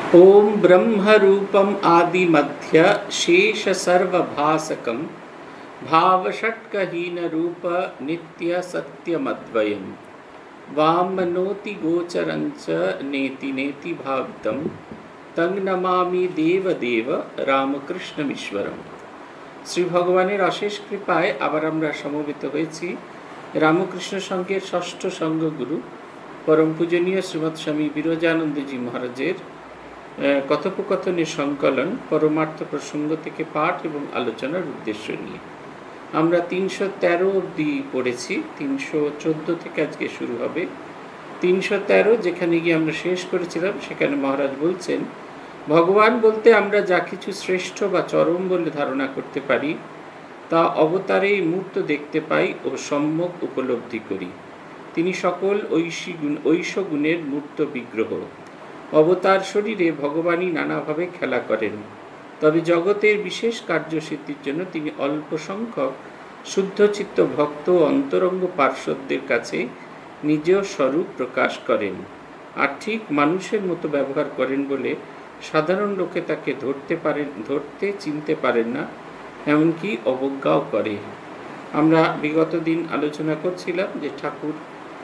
ओम ब्रह्मरूपम आदिमध्य शेष सर्वभासकं भावषट्कहीन रूप नित्य सत्यमद्वयम् वामनोति गोचरञ्च नेति नेति भावितं तं नमामि देवदेव রামকৃষ্ণমীশ্বরম। শ্রী ভগবানের অশেষ কৃপায় আবার আমরা সমবেত হয়েছি রামকৃষ্ণ সংঘের ষষ্ঠ সংঘগুরু পরম পূজনীয় শ্রীমৎ স্বামী বিরজানন্দজি মহারাজের কথোপকথনের সংকলন পরমার্থ প্রসঙ্গ থেকে পাঠ এবং আলোচনার উদ্দেশ্য নিয়ে আমরা 313 অবধি পড়েছি। 314 থেকে আজকে শুরু হবে। 313 যেখানে গিয়ে আমরা শেষ করেছিলাম সেখানে মহারাজ বলছেন, ভগবান বলতে আমরা যা কিছু শ্রেষ্ঠ বা চরম বলে ধারণা করতে পারি তা অবতারেই মূর্ত দেখতে পাই ও সম্যক উপলব্ধি করি। তিনি সকল ঐশ গুণের মূর্ত বিগ্রহ। অবতার শরীরে ভগবানই নানাভাবে খেলা করেন, তবে জগতের বিশেষ কার্যসিদ্ধির জন্য তিনি অল্প সংখ্যক শুদ্ধচিত্ত ভক্ত অন্তরঙ্গ পার্শ্বদের কাছে নিজেও স্বরূপ প্রকাশ করেন, আর ঠিক মানুষের মতো ব্যবহার করেন বলে সাধারণ লোকে তাকে ধরতে চিনতে পারেন না, এমনকি অবজ্ঞাও করে। আমরা বিগত দিন আলোচনা করছিলাম যে ঠাকুর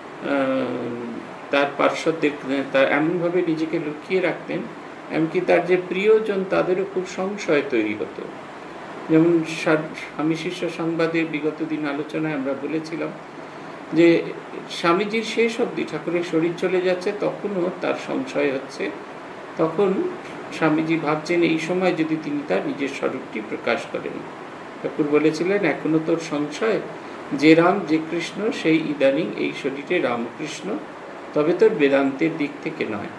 তার পার্শ্বদের তার এমনভাবে নিজেকে লুকিয়ে রাখতেন, এমনকি তার যে প্রিয়জন তাদেরও খুব সংশয় তৈরি হতো। যেমন স্বামী শিষ্য সংবাদের বিগত দিন আলোচনায় আমরা বলেছিলাম যে স্বামীজির শেষ অবধি ঠাকুরের শরীর চলে যাচ্ছে, তখনও তার সংশয় হচ্ছে। তখন স্বামীজি ভাবছেন এই সময় যদি তিনি তার নিজের স্বরূপটি প্রকাশ করেন। ঠাকুর বলেছিলেন, এখনো তোর সংশয়, যে রাম যে কৃষ্ণ সেই ইদানিং এই শরীরে রামকৃষ্ণ, তবে তোর বেদান্তের দিক থেকে নয়।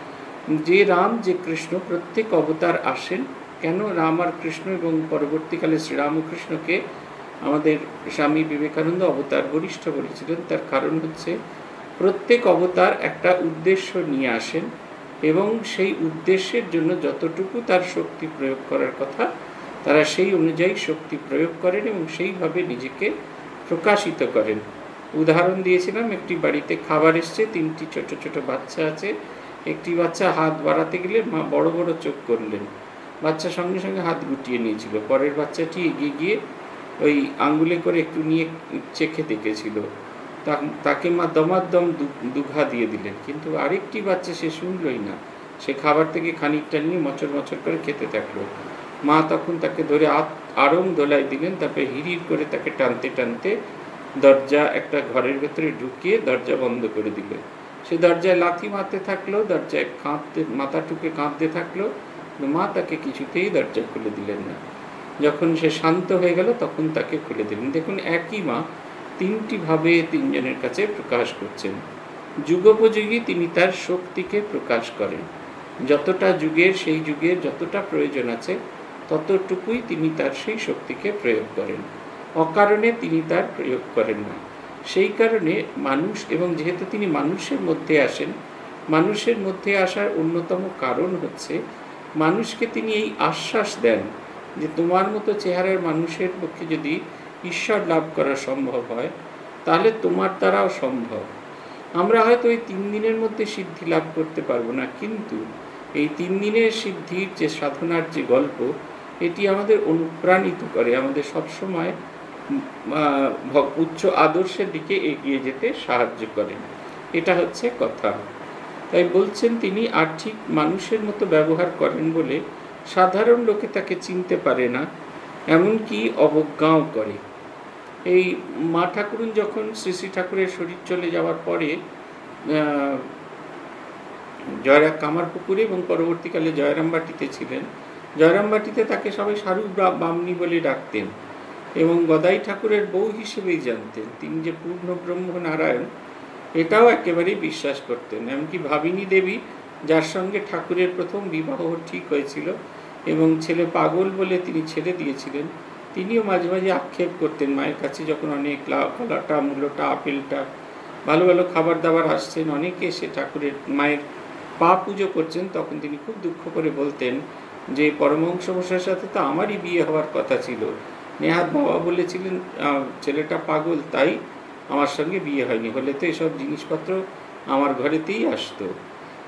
যে রাম যে কৃষ্ণ প্রত্যেক অবতার আসেন, কেন রাম আর কৃষ্ণ এবং পরবর্তীকালে শ্রীরামকৃষ্ণকে আমাদের স্বামী বিবেকানন্দ অবতার বরিষ্ঠ বলেছিলেন, তার কারণ হচ্ছে প্রত্যেক অবতার একটা উদ্দেশ্য নিয়ে আসেন এবং সেই উদ্দেশ্যের জন্য যতটুকু তার শক্তি প্রয়োগ করার কথা তারা সেই অনুযায়ী শক্তি প্রয়োগ করেন এবং সেইভাবে নিজেকে প্রকাশিত করেন। উদাহরণ দিয়েছিলাম, একটি বাড়িতে খাবার এসছে, 3টি ছোট ছোট বাচ্চা আছে। একটি বাচ্চা হাত বাড়াতে গেলে মা বড় বড় চোখ করলেন, বাচ্চা সঙ্গে সঙ্গে হাত গুটিয়ে নিয়েছিল। পরের বাচ্চাটি এগিয়ে গিয়ে ওই আঙ্গুলে করে একটু নিয়ে চেখে দেখেছিল, তাকে মা দমাদম দুঘা দিয়ে দিলেন, কিন্তু আরেকটি বাচ্চা সে শুনলই না, সে খাবার থেকে খানিকটা নিয়ে মচর মচর করে খেতে থাকলো। মা তখন তাকে ধরে আড়ং দোলাই দিলেন, তারপরে হিড়ির করে তাকে টানতে টানতে দরজা একটা ঘরের ভেতরে ঢুকিয়ে দরজা বন্ধ করে দিল। সে দরজায় লাথি মারতে থাকলো, দরজায় মাথা টুকে কাঁদতে থাকলো, মা তাকে কিছুতেই দরজা খুলে দিলেন না। যখন সে শান্ত হয়ে গেল তখন তাকে খুলে দিলেন। দেখুন, একই মা 3টি ভাবে 3জনের কাছে প্রকাশ করছেন। যুগোপযোগী তিনি তার শক্তিকে প্রকাশ করেন, যতটা যুগের সেই যুগের যতটা প্রয়োজন আছে ততটুকুই তিনি তার সেই শক্তিকে প্রয়োগ করেন, অকারণে তিনি তার প্রয়োগ করেন না। সেই কারণে মানুষ, এবং যেহেতু তিনি মানুষের মধ্যে আসেন, মানুষের মধ্যে আসার অন্যতম কারণ হচ্ছে মানুষকে তিনি এই আশ্বাস দেন যে তোমার মতো চেহারার মানুষের পক্ষে যদি ঈশ্বর লাভ করা সম্ভব হয় তাহলে তোমার দ্বারাও সম্ভব। আমরা হয়তো এই 3 দিনের মধ্যে সিদ্ধি লাভ করতে পারবো না, কিন্তু এই 3 দিনের সিদ্ধির যে সাধনার যে গল্প, এটি আমাদের অনুপ্রাণিত করে, আমাদের সবসময় উচ্চ আদর্শের দিকে এগিয়ে যেতে সাহায্য করেন। এটা হচ্ছে কথা। তাই বলছেন তিনি আর ঠিক মানুষের মতো ব্যবহার করেন বলে সাধারণ লোকে তাকে চিনতে পারে না, এমনকি অবজ্ঞাও করে। এই মা ঠাকুরুন যখন শ্রী শ্রী ঠাকুরের শরীর চলে যাওয়ার পরে কামারপুকুরে এবং পরবর্তীকালে জয়রামবাটিতে ছিলেন, জয়রামবাটিতে তাকে সবাই সারু বামনি বলে ডাকতেন এবং গদাই ঠাকুরের বউ হিসেবেই জানতেন। তিনি যে পূর্ণ ব্রহ্ম নারায়ণ এটাও একেবারেই বিশ্বাস করতেন। এমনকি ভাবিনী দেবী, যার সঙ্গে ঠাকুরের প্রথম বিবাহ ঠিক হয়েছিল এবং ছেলে পাগল বলে তিনি ছেড়ে দিয়েছিলেন, তিনিও মাঝে মাঝে আক্ষেপ করতেন মায়ের কাছে, যখন অনেক কলাটা মূলোটা আপেলটা ভালো ভালো খাবার দাবার আসছেন, অনেকে এসে ঠাকুরের মায়ের পা পুজো করছেন, তখন তিনি খুব দুঃখ করে বলতেন যে পরমহংস মশাইয়ের সাথে তো আমারই বিয়ে হওয়ার কথা ছিল, নেহাত বাবা বলেছিলেন ছেলেটা পাগল, তাই আমার সঙ্গে বিয়ে হয়নি, হলে তো এসব জিনিসপত্র আমার ঘরেতেই আসতো।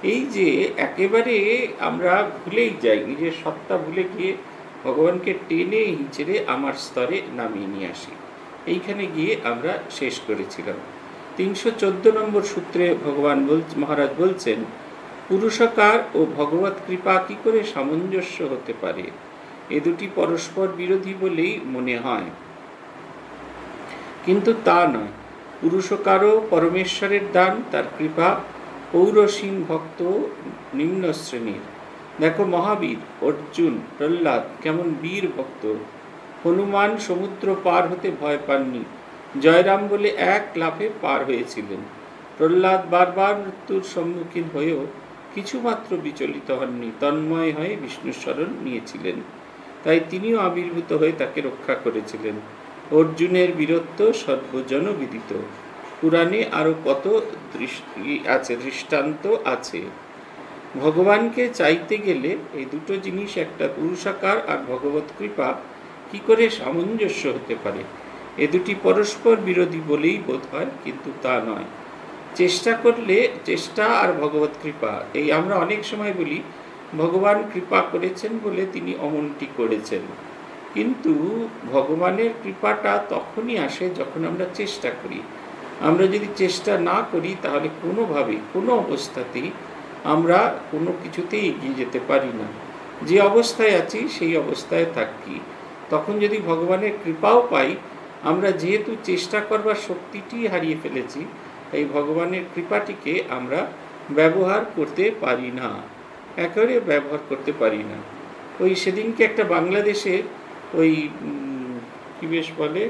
এই যে একেবারে আমরা ভুলেই যাই, নিজের সত্তা ভুলে গিয়ে ভগবানকে টেনে হিঁচড়ে আমার স্তরে নামিয়ে নিয়ে আসি, এইখানে গিয়ে আমরা শেষ করেছিলাম। 314 নম্বর সূত্রে ভগবান মহারাজ বলছেন, পুরুষকার ও ভগবত কৃপা কি করে সামঞ্জস্য হতে পারে? এ দুটি পরস্পর বিরোধী বলেই মনে হয়, কিন্তু তা নয়। পুরুষকারও পরমেশ্বরের দান, তার কৃপা পৌরসীন ভক্ত নিম্ন শ্রেণীর। দেখো মহাবীর, অর্জুন, প্রহ্লাদ কেমন বীর ভক্ত। হনুমান সমুদ্র পার হতে ভয় পাননি, জয়রাম বলে এক লাফে পার হয়েছিলেন। প্রহ্লাদ বারবার মৃত্যুর সম্মুখীন হয়েও কিছুমাত্র বিচলিত হননি, তন্ময় হয়ে বিষ্ণুর শরণ নিয়েছিলেন, তাই তিনিও আবির্ভূত হয়ে তাকে রক্ষা করেছিলেন। অর্জুনের বীরত্ব সর্বজন বিদিত, পুরাণে আরো কত দৃষ্টান্ত আছে। ভগবানকে চাইতে গেলে এই দুটো জিনিস, একটা পুরুষাকার আর ভগবত কৃপা, কি করে সামঞ্জস্য হতে পারে? এ দুটি পরস্পর বিরোধী বলেই বোধ হয়, কিন্তু তা নয়। চেষ্টা করলে, চেষ্টা আর ভগবত কৃপা, এই আমরা অনেক সময় বলি ভগবান কৃপা করেছেন বলে তিনি অমনটি করেছেন, কিন্তু ভগবানের কৃপাটা তখনই আসে যখন আমরা চেষ্টা করি। আমরা যদি চেষ্টা না করি তাহলে কোনোভাবেই, কোনো অবস্থাতেই আমরা কোনো কিছুতেই এগিয়ে যেতে পারি না। যে অবস্থায় আছি সেই অবস্থায় থাকি। তখন যদি ভগবানের কৃপাও পাই, আমরা যেহেতু চেষ্টা করবার শক্তিটি হারিয়ে ফেলেছি, এই ভগবানের কৃপাটিকে আমরা ব্যবহার করতে পারি না, একেবারে ব্যবহার করতে পারি না। ওই সেদিনকে একটা বাংলাদেশে ওই কি বেশ বলে,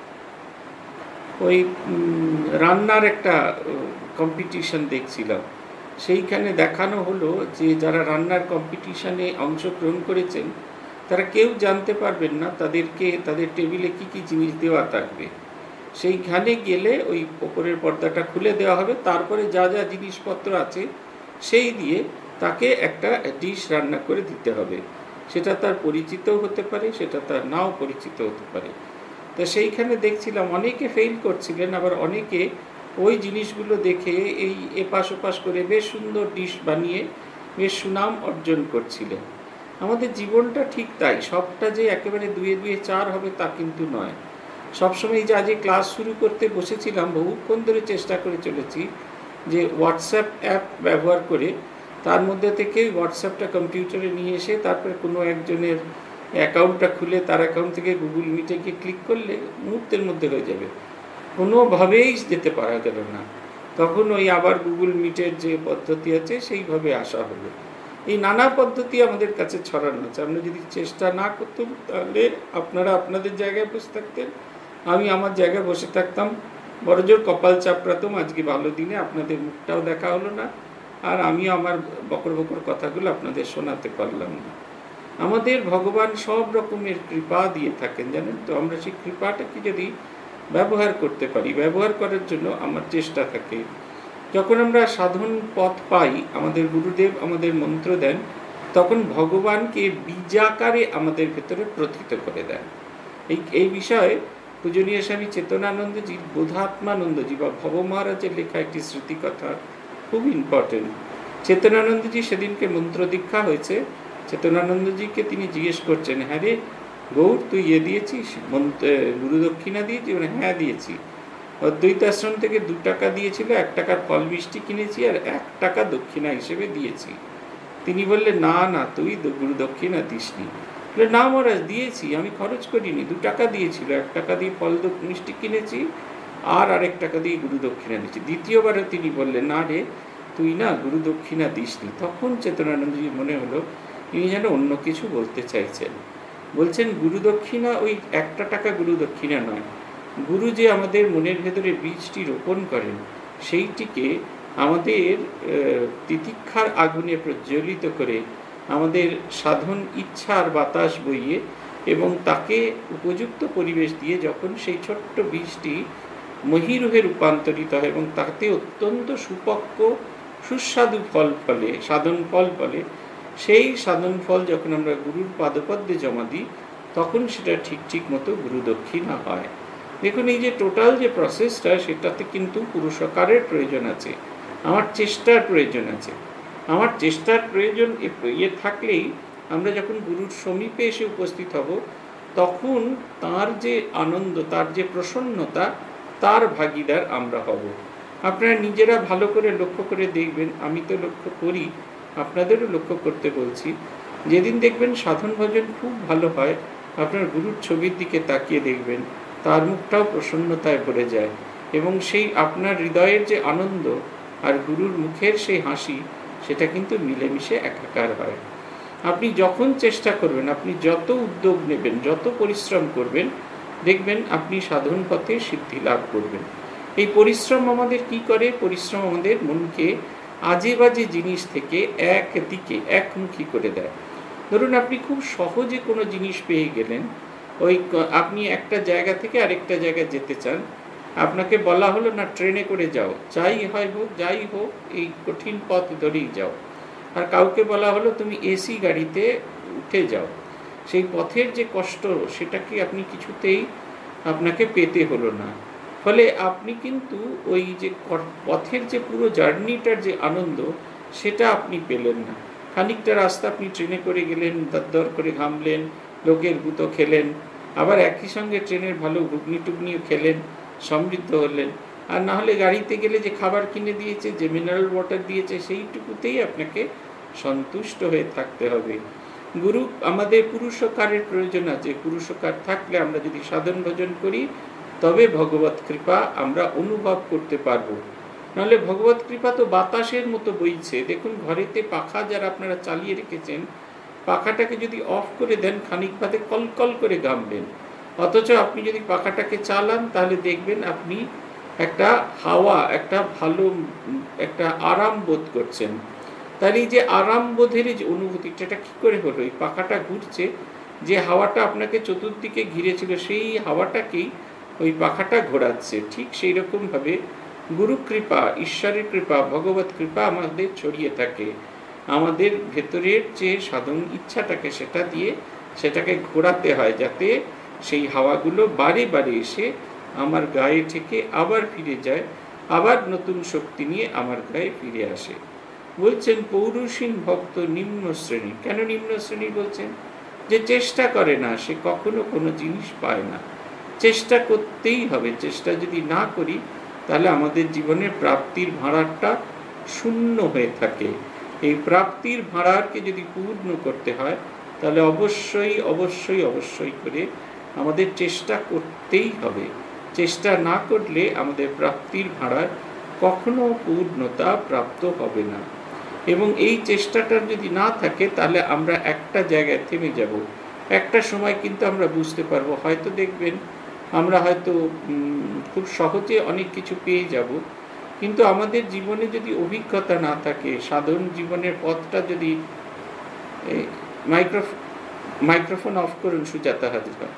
ওই রান্নার একটা কম্পিটিশন দেখছিলাম। সেইখানে দেখানো হলো যে যারা রান্নার কম্পিটিশনে অংশগ্রহণ করেছেন তারা কেউ জানতে পারবেন না তাদেরকে তাদের টেবিলে কি কি জিনিস দেওয়া থাকবে। সেইখানে গেলে ওই ওপরের পর্দাটা খুলে দেওয়া হবে, তারপরে যা যা জিনিসপত্র আছে সেই দিয়ে তাকে একটা ডিশ রান্না করে দিতে হবে। সেটা তার পরিচিতও হতে পারে, সেটা তার নাও পরিচিত হতে পারে। তো সেইখানে দেখছিলাম অনেকে ফেল করছিলেন, আবার অনেকে ওই জিনিসগুলো দেখে এই এপাশ ওপাশ করে বেশ সুন্দর ডিশ বানিয়ে বেশ সুনাম অর্জন করছিলেন। আমাদের জীবনটা ঠিক তাই, সবটা যে একেবারে 2 2 4 হবে তা কিন্তু নয়। সবসময় যে আজকে ক্লাস শুরু করতে বসেছিলাম, বহুক্ষণ ধরে চেষ্টা করে চলেছি যে হোয়াটসঅ্যাপ অ্যাপ ব্যবহার করে তার মধ্যে থেকে হোয়াটসঅ্যাপটা কম্পিউটারে নিয়ে এসে তারপরে কোনো একজনের অ্যাকাউন্টটা খুলে তার অ্যাকাউন্ট থেকে গুগল মিটে গিয়ে ক্লিক করলে মুহূর্তের মধ্যে হয়ে যাবে। কোনোভাবেই যেতে পারা গেল না। তখন ওই আবার গুগল মিটের যে পদ্ধতি আছে সেইভাবে আসা হলো। এই নানা পদ্ধতি আমাদের কাছে ছড়ানো আছে। আমরা যদি চেষ্টা না করতাম তাহলে আপনারা আপনাদের জায়গায় বসে থাকতেন, আমি আমার জায়গায় বসে থাকতাম, বড়জোর কপাল চাপড়াতাম। আজকে ভালো দিনে আপনাদের মুখটাও দেখা হলো না, আর আমি আমার বকর বকর কথাগুলো আপনাদের শোনাতে পারলাম না। আমাদের ভগবান সব রকমের কৃপা দিয়ে থাকেন, জানেন তো। আমরা সেই কৃপাটাকে যদি ব্যবহার করতে পারি, ব্যবহার করার জন্য আমার চেষ্টা থাকে। যখন আমরা সাধন পথ পাই, আমাদের গুরুদেব আমাদের মন্ত্র দেন, তখন ভগবানকে বীজাকারে আমাদের ভেতরে প্রথিত করে দেন। এই বিষয়ে পূজনীয় স্বামী চেতনানন্দজি, বোধাত্মানন্দজি বা ভব মহারাজের লেখা একটি স্মৃতিকথা খুব ইম্পর্টেন্ট। চেতনানন্দজি সেদিনকে মন্ত্র দীক্ষা হয়েছে। চেতনানন্দজিকে তিনি জিজ্ঞেস করছেন, হ্যাঁ রে গৌর, তুই দিয়েছিস গুরু দক্ষিণা দিয়েছি? মানে হ্যাঁ দিয়েছি। অদ্বৈত আশ্রম থেকে 2 টাকা দিয়েছিল, 1 টাকার ফল মিষ্টি কিনেছি আর 1 টাকা দক্ষিণা হিসেবে দিয়েছি। তিনি বললেন, না না, তুই গুরু দক্ষিণা দিসনি। বলে, না মহারাজ দিয়েছি, আমি খরচ করিনি, 2 টাকা দিয়েছিল, 1 টাকা দিয়ে ফল মিষ্টি কিনেছি আর 1 টাকা দিয়ে গুরু দক্ষিণা দিয়েছি। দ্বিতীয়বারে তিনি বললেন, না রে, তুই না গুরু দক্ষিণা দিসনি। তখন চেতনানন্দজি মনে হলো তিনি যেন অন্য কিছু বলতে চাইছেন। বলছেন, গুরু দক্ষিণা ওই 1 টাকা গুরু দক্ষিণা নয়। গুরু যে আমাদের মনের ভেতরে বীজটি রোপণ করেন, সেইটিকে আমাদের তিতিক্ষার আগুনে প্রজ্বলিত করে আমাদের সাধন ইচ্ছার বাতাস বইয়ে এবং তাকে উপযুক্ত পরিবেশ দিয়ে যখন সেই ছোট্ট বীজটি মহীরুহে রূপান্তরিত হয় এবং তাতে অত্যন্ত সুপক্ক সুস্বাদু ফল ফলে, সাধন ফল ফলে, সেই সাধন ফল যখন আমরা গুরুর পাদপদ্মে জমা দিই, তখন সেটা ঠিক মতো গুরু দক্ষিণা হয়। দেখুন, এই যে টোটাল যে প্রসেসটা, সেটাতে কিন্তু পুরুষকারের প্রয়োজন আছে, আমার চেষ্টার প্রয়োজন আছে। আমার চেষ্টার প্রয়োজন ইয়ে থাকলেই আমরা যখন গুরুর সমীপে এসে উপস্থিত হব, তখন তার যে আনন্দ, তার যে প্রসন্নতা, তার ভাগীদার আমরা হব। আপনারা নিজেরা ভালো করে লক্ষ্য করে দেখবেন, আমি তো লক্ষ্য করি, আপনাদেরও লক্ষ্য করতে বলছি। যেদিন দেখবেন সাধন ভজন খুব ভালো হয়, আপনার গুরুর ছবির দিকে তাকিয়ে দেখবেন তার মুখটাও প্রসন্নতায় ভরে যায়, এবং সেই আপনার হৃদয়ের যে আনন্দ আর গুরুর মুখের সেই হাসি, সেটা কিন্তু মিলেমিশে একাকার হয়। আপনি যখন চেষ্টা করবেন, আপনি যত উদ্যোগ নেবেন, যত পরিশ্রম করবেন, দেখবেন আপনি সাধন পথে সিদ্ধি লাভ করবেন। এই পরিশ্রম আমাদের কি করে? পরিশ্রম আমাদের মনকে আজে বাজে জিনিস থেকে একদিকে একমুখী করে দেয়। ধরুন আপনি খুব সহজে কোনো জিনিস পেয়ে গেলেন, আপনি একটা জায়গা থেকে আরেকটা জায়গায় যেতে চান, আপনাকে বলা হলো না ট্রেনে করে যাও, যাই হোক এই কঠিন পথ ধরেই যাও। আর কাউকে বলা হলো তুমি এসি গাড়িতে উঠে যাও, সেই পথের যে কষ্ট সেটাকে আপনি কিছুতেই আপনাকে পেতে হলো না। ফলে আপনি কিন্তু ওই যে পথের যে পুরো জার্নিটার যে আনন্দ, সেটা আপনি পেলেন না। খানিকটা রাস্তা আপনি ট্রেনে করে গেলেন, দরদর করে ঘামলেন, লোকের গুঁতো খেলেন, আবার একই সঙ্গে ট্রেনের ভালো ঘুগনি টুগনিও খেলেন, সমৃদ্ধ হলেন। আর না হলে গাড়িতে গেলে যে খাবার কিনে দিয়েছে, যে মিনারেল ওয়াটার দিয়েছে, সেইটুকুতেই আপনাকে সন্তুষ্ট হয়ে থাকতে হবে। গুরু আমাদের পুরুষকারের প্রয়োজন আছে। পুরুষকার থাকলে আমরা যদি সাধন ভজন করি, তবে ভগবত কৃপা আমরা অনুভব করতে পারবো। নাহলে ভগবত কৃপা তো বাতাসের মতো বইছে। দেখুন ঘরেতে পাখা যারা আপনারা চালিয়ে রেখেছেন, পাখাটাকে যদি অফ করে দেন, খানিক বাদে কলকল করে ঘামবেন। অথচ আপনি যদি পাখাটাকে চালান, তাহলে দেখবেন আপনি একটা হাওয়া, একটা ভালো একটা আরাম বোধ করছেন। তাহলে এই যে আরাম বোধের যে অনুভূতিটা, এটা কী করে হলো? এই পাখাটা ঘুরছে, যে হাওয়াটা আপনাকে চতুর্দিকে ঘিরেছিল, সেই হাওয়াটাকেই ওই পাখাটা ঘোরাচ্ছে। ঠিক সেই রকমভাবে গুরু কৃপা, ঈশ্বরের কৃপা, ভগবত কৃপা আমাদের ছড়িয়ে থাকে। আমাদের ভেতরের যে সাধন ইচ্ছাটাকে, সেটা দিয়ে সেটাকে ঘোরাতে হয়, যাতে সেই হাওয়াগুলো বারে বারে এসে আমার গায়ে থেকে আবার ফিরে যায়, আবার নতুন শক্তি নিয়ে আমার গায়ে ফিরে আসে। বলছেন পৌরুষীন ভক্ত নিম্ন শ্রেণী। কেন নিম্ন শ্রেণী বলছেন? যে চেষ্টা করে না, সে কখনো কোনো জিনিস পায় না। চেষ্টা করতেই হবে। চেষ্টা যদি না করি, তাহলে আমাদের জীবনের প্রাপ্তির ভাঁড়ারটা শূন্য হয়ে থাকে। এই প্রাপ্তির ভাঁড়ারকে যদি পূর্ণ করতে হয়, তাহলে অবশ্যই অবশ্যই অবশ্যই করে আমাদের চেষ্টা করতেই হবে। চেষ্টা না করলে আমাদের প্রাপ্তির ভাঁড়ার কখনো পূর্ণতা প্রাপ্ত হবে না। এবং এই চেষ্টাটার যদি না থাকে, তাহলে আমরা একটা জায়গায় থেমে যাব। একটা সময় কিন্তু আমরা বুঝতে পারবো, হয়তো দেখবেন আমরা হয়তো খুব সহজে অনেক কিছু পেয়ে যাব, কিন্তু আমাদের জীবনে যদি অভিজ্ঞতা না থাকে, সাধারণ জীবনের পথটা যদি মাইক্রোফোন অফ করুন সুজাতা হাজরা।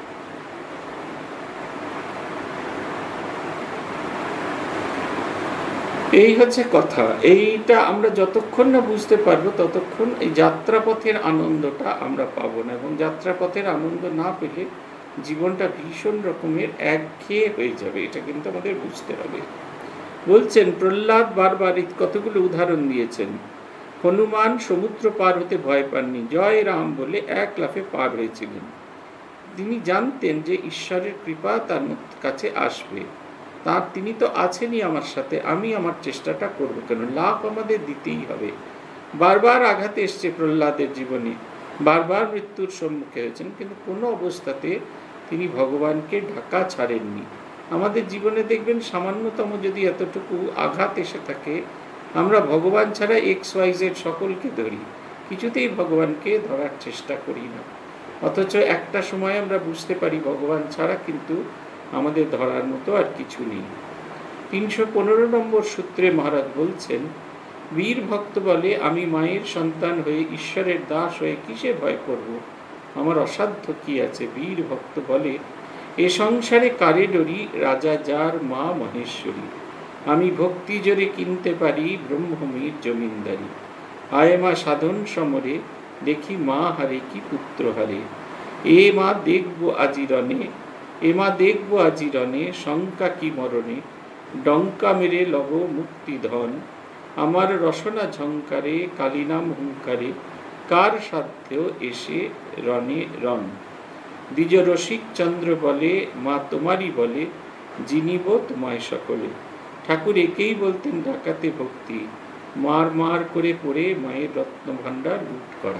এই হচ্ছে কথা। এইটা আমরা যতক্ষণ না বুঝতে পারবো, ততক্ষণ এই যাত্রাপথের আনন্দটা আমরা পাবো না, এবং যাত্রাপথের আনন্দ না পেলে জীবনটা ভীষণ রকমের একঘেয়ে হয়ে যাবে। এটা কিন্তু আমাদের বুঝতে হবে। বলছেন প্রহ্লাদ বারবার কতগুলো উদাহরণ দিয়েছেন। হনুমান সমুদ্র পার হতে ভয় পাননি, জয় রাম বলে এক লাফে পার হয়েছিলেন। তিনি জানতেন যে ঈশ্বরের কৃপা তার কাছে আসবে। তিনি তো আছেনই আমার সাথে, আমি আমার চেষ্টাটা করবো কেন? লাভ আমাদের দিতেই হবে। বারবার আঘাত এসছে প্রহ্লাদের জীবনে, বারবার মৃত্যুর সম্মুখে হয়েছেন, কিন্তু কোনো অবস্থাতে তিনি ভগবানকে ঢাকা ছাড়েননি। আমাদের জীবনে দেখবেন সামান্যতম যদি এতটুকু আঘাত এসে থাকে, আমরা ভগবান ছাড়া XYZ সকলকে ধরি, কিছুতেই ভগবানকে ধরার চেষ্টা করি না। অথচ একটা সময় আমরা বুঝতে পারি ভগবান ছাড়া কিন্তু আমাদের ধরার মতো আর কিছু নেই। 315 নম্বর সূত্রে মহারাজ বলছেন, বীর ভক্ত বলে আমি মায়ের সন্তান হয়ে ঈশ্বরের দাস হয়ে কিসে ভয় করব? আমার অসাধ্য কি আছে? বীর ভক্ত বলে এ সংসারে কারে ডরি, রাজা যার মা মহেশ্বরী। আমি ভক্তি জোরে কিনতে পারি ব্রহ্মমীর জমিনদারি। আয় মা সাধন সমরে, দেখি মা হারে কি পুত্র হারে। এ মা দেখব আজি রণে, এ মা দেখব আজি রণে, শঙ্কা কি মরণে, ডঙ্কা মেরে লব মুক্তি ধন। আমার রসনা ঝংকারে কালিনাম হুঙ্কারে কার সাধ্য এসে রণে রণ। দ্বিজ রসিক চন্দ্র বলে মা তোমারই বলে জিনিব তোমায় সকলে। ঠাকুর একেই বলতেন ডাকাতে ভক্তি, মার মার করে পড়ে মায়ের রত্ন ভাণ্ডার লুট করা।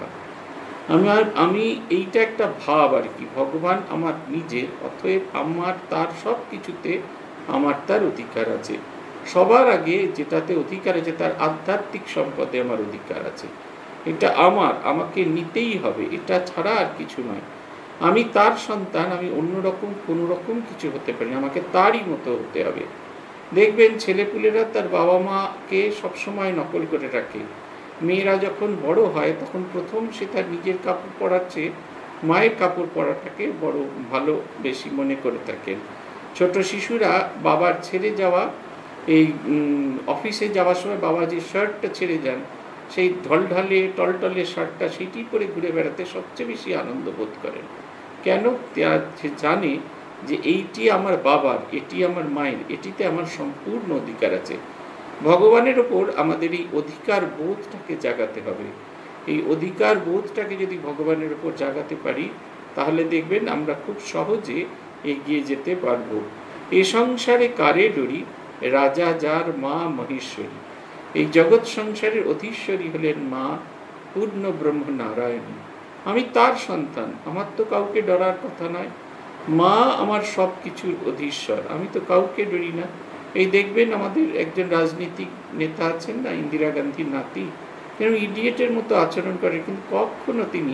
আমি এইটা একটা ভাব আর কি, ভগবান আমার নিজের, অতএব আমার তার সব কিছুতে আমার তার অধিকার আছে। সবার আগে যেটাতে অধিকার আছে তার আধ্যাত্মিক সম্পদে আমার অধিকার আছে। এটা আমাকে নিতেই হবে, এটা ছাড়া আর কিছু নয়। আমি তার সন্তান, আমি অন্যরকম কোনো রকম কিছু হতে পারি, আমাকে তারই মতো হতে হবে। দেখবেন ছেলেপুলেরা তার বাবা মাকে সবসময় নকল করে রাখে। মেয়েরা যখন বড় হয় তখন প্রথম সে তার নিজের কাপড় পরার চেয়ে মায়ের কাপড় পরাটাকে বড় ভালো বেশি মনে করে থাকেন। ছোট শিশুরা বাবার ছেড়ে যাওয়া, এই অফিসে যাওয়ার সময় বাবা যে শার্টটা ছেড়ে যান, সেই ঢলঢলে টলটলে শার্টটা সেটি পরে ঘুরে বেড়াতে সবচেয়ে বেশি আনন্দ বোধ করেন। কেন? সে জানে যে এইটি আমার বাবার, এটি আমার মায়ের, এটিতে আমার সম্পূর্ণ অধিকার আছে। ভগবানের ওপর আমাদের এই অধিকার বোধটাকে জাগাতে হবে। এই অধিকার বোধটাকে যদি ভগবানের ওপর জাগাতে পারি তাহলে দেখবেন আমরা খুব সহজে এগিয়ে যেতে পারব। এ সংসারে কারে ডরি, রাজা যার মা মহেশ্বরী। এই জগৎ সংসারের অধীশ্বরী হলেন মা পূর্ণ ব্রহ্ম নারায়ণী। আমি তার সন্তান, আমার তো কাউকে ডরার কথা নয়। মা আমার সব কিছুর অধীশ্বর, আমি তো কাউকে ডরি না। এই দেখবেন আমাদের একজন রাজনীতিক নেতা আছেন না, ইন্দিরা গান্ধীর নাতি, যেন ইডিয়েটের মতো আচরণ করে, কিন্তু কখনো তিনি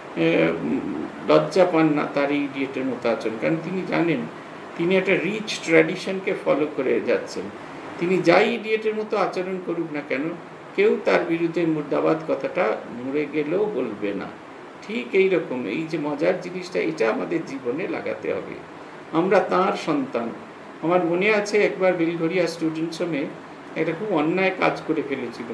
লজ্জা পান না তার এই ইডিয়েটের মতো আচরণ। কারণ তিনি জানেন তিনি একটা রিচ ট্র্যাডিশনকে ফলো করে যাচ্ছেন। তিনি যাই ইডিয়েটের মতো আচরণ করুক না কেন, কেউ তার বিরুদ্ধে মুর্দাবাদ কথাটা মরে গেলেও বলবে না। ঠিক এই রকম এই যে মজার জিনিসটা, এটা আমাদের জীবনে লাগাতে হবে। আমরা তাঁর সন্তান। আমার মনে আছে একবার বেলঘরিয়া স্টুডেন্টস হোমে একটা খুব অন্যায় কাজ করে ফেলেছিল।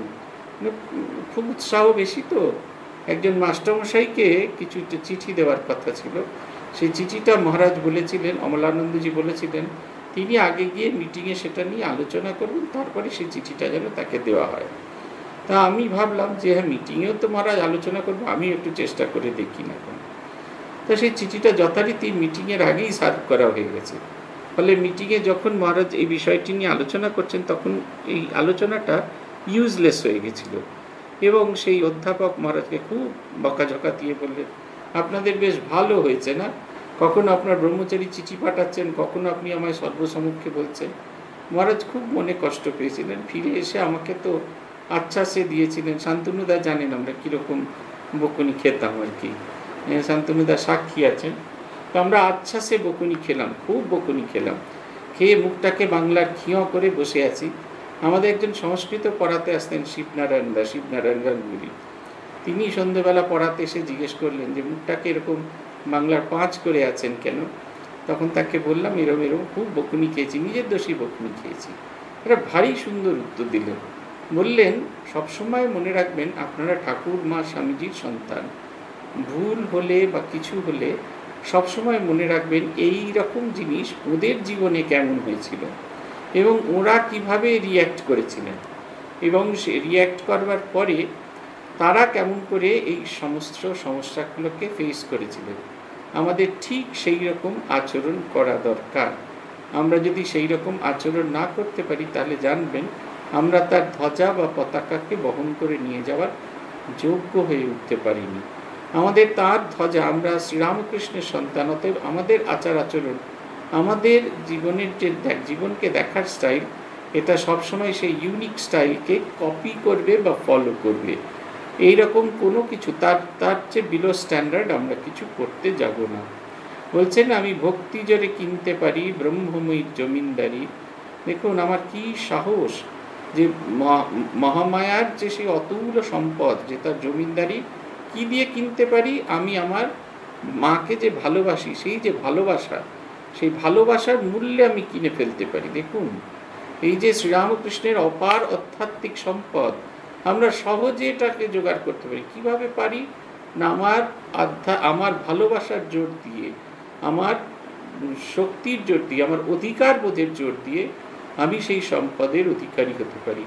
খুব উৎসাহ বেশি তো, একজন মাস্টারমশাইকে কিছু চিঠি দেওয়ার কথা ছিল। সেই চিঠিটা মহারাজ বলেছিলেন, অমলানন্দজি বলেছিলেন তিনি আগে গিয়ে মিটিংয়ে সেটা নিয়ে আলোচনা করবেন, তারপরে সেই চিঠিটা যেন তাকে দেওয়া হয়। তা আমি ভাবলাম যে হ্যাঁ, মিটিংয়েও তো মহারাজ আলোচনা করবো, আমি একটু চেষ্টা করে দেখি না কেন। তো সেই চিঠিটা যথারীতি মিটিংয়ের আগেই সার্ভ করা হয়ে গেছে। ফলে মিটিংয়ে যখন মহারাজ এই বিষয়টি নিয়ে আলোচনা করছেন তখন এই আলোচনাটা ইউজলেস হয়ে গেছিল। এবং সেই অধ্যাপক মহারাজকে খুব বকাঝকা দিয়ে বললেন, আপনাদের বেশ ভালো হয়েছে না, কখনো আপনার ব্রহ্মচারী চিঠি পাঠাচ্ছেন, কখনো আপনি আমায় সর্বসম্মুখে বলছেন। মহারাজ খুব মনে কষ্ট পেয়েছিলেন। ফিরে এসে আমাকে তো আশ্বাসে দিয়েছিলেন। শান্তনুদা জানেন আমরা কীরকম বকুনি খেতাম আর কি, শান্তনুদা সাক্ষী আছেন। তো আমরা আশ্বাসে বকুনি খেলাম, খুব বকুনি খেলাম। খেয়ে মুখটাকে বাংলার খিঁয় করে বসে আছি। আমাদের একজন সংস্কৃত পড়াতে আসতেন শিবনারায়ণ গাঙ্গুলি। তিনি সন্ধ্যেবেলা পড়াতে এসে জিজ্ঞেস করলেন যে মুখটাকে এরকম বাংলার 5 করে আছেন কেন? তখন তাকে বললাম এরম খুব বকুনি খেয়েছি, নিজের দোষী বকুনি খেয়েছি। এটা ভারী সুন্দর উত্তর দিলেন। বললেন সবসময় মনে রাখবেন আপনারা ঠাকুর মা স্বামীজির সন্তান। ভুল হলে বা কিছু হলে সবসময় মনে রাখবেন এই রকম জিনিস ওদের জীবনে কেমন হয়েছিল এবং ওরা কিভাবে রিয়্যাক্ট করেছিলেন, এবং সে রিয়্যাক্ট করবার পরে তারা কেমন করে এই সমস্ত সমস্যাগুলোকে ফেস করেছিলেন। আমাদের ঠিক সেই রকম আচরণ করা দরকার। আমরা যদি সেই রকম আচরণ না করতে পারি তাহলে জানবেন আমরা তার ধ্বজা বা পতাকাকে বহন করে নিয়ে যাওয়ার যোগ্য হয়ে উঠতে পারিনি। আমাদের তার ধ্বজা, আমরা শ্রীরামকৃষ্ণের সন্তান, অতএব আমাদের আচার আচরণ, আমাদের জীবনের যে জীবনকে দেখার স্টাইল, এটা সবসময় সেই ইউনিক স্টাইলকে কপি করবে বা ফলো করবে। এইরকম কোনো কিছু তার চেয়ে বিলো স্ট্যান্ডার্ড আমরা কিছু করতে যাব না। বলছেন আমি ভক্তি জোরে কিনতে পারি ব্রহ্মময়ীর জমিনদারি। দেখুন আমার কি সাহস যে মহামায়ার যে সেই অতুল সম্পদ, যে তার জমিনদারি কি দিয়ে কিনতে পারি? আমি আমার মাকে যে ভালোবাসি, সেই যে ভালোবাসা, সেই ভালোবাসার মূল্যে আমি কিনে ফেলতে পারি। দেখুন এই যে শ্রীরামকৃষ্ণের অপার আধ্যাত্মিক সম্পদ, আমরা সহজে এটাকে জোগাড় করতে পারি। কিভাবে পারি না, আমার ভালোবাসার জোর দিয়ে, আমার শক্তির জোর দিয়ে, আমার অধিকার বোধের জোর দিয়ে আমি সেই সম্পদের অধিকারী হতে পারি।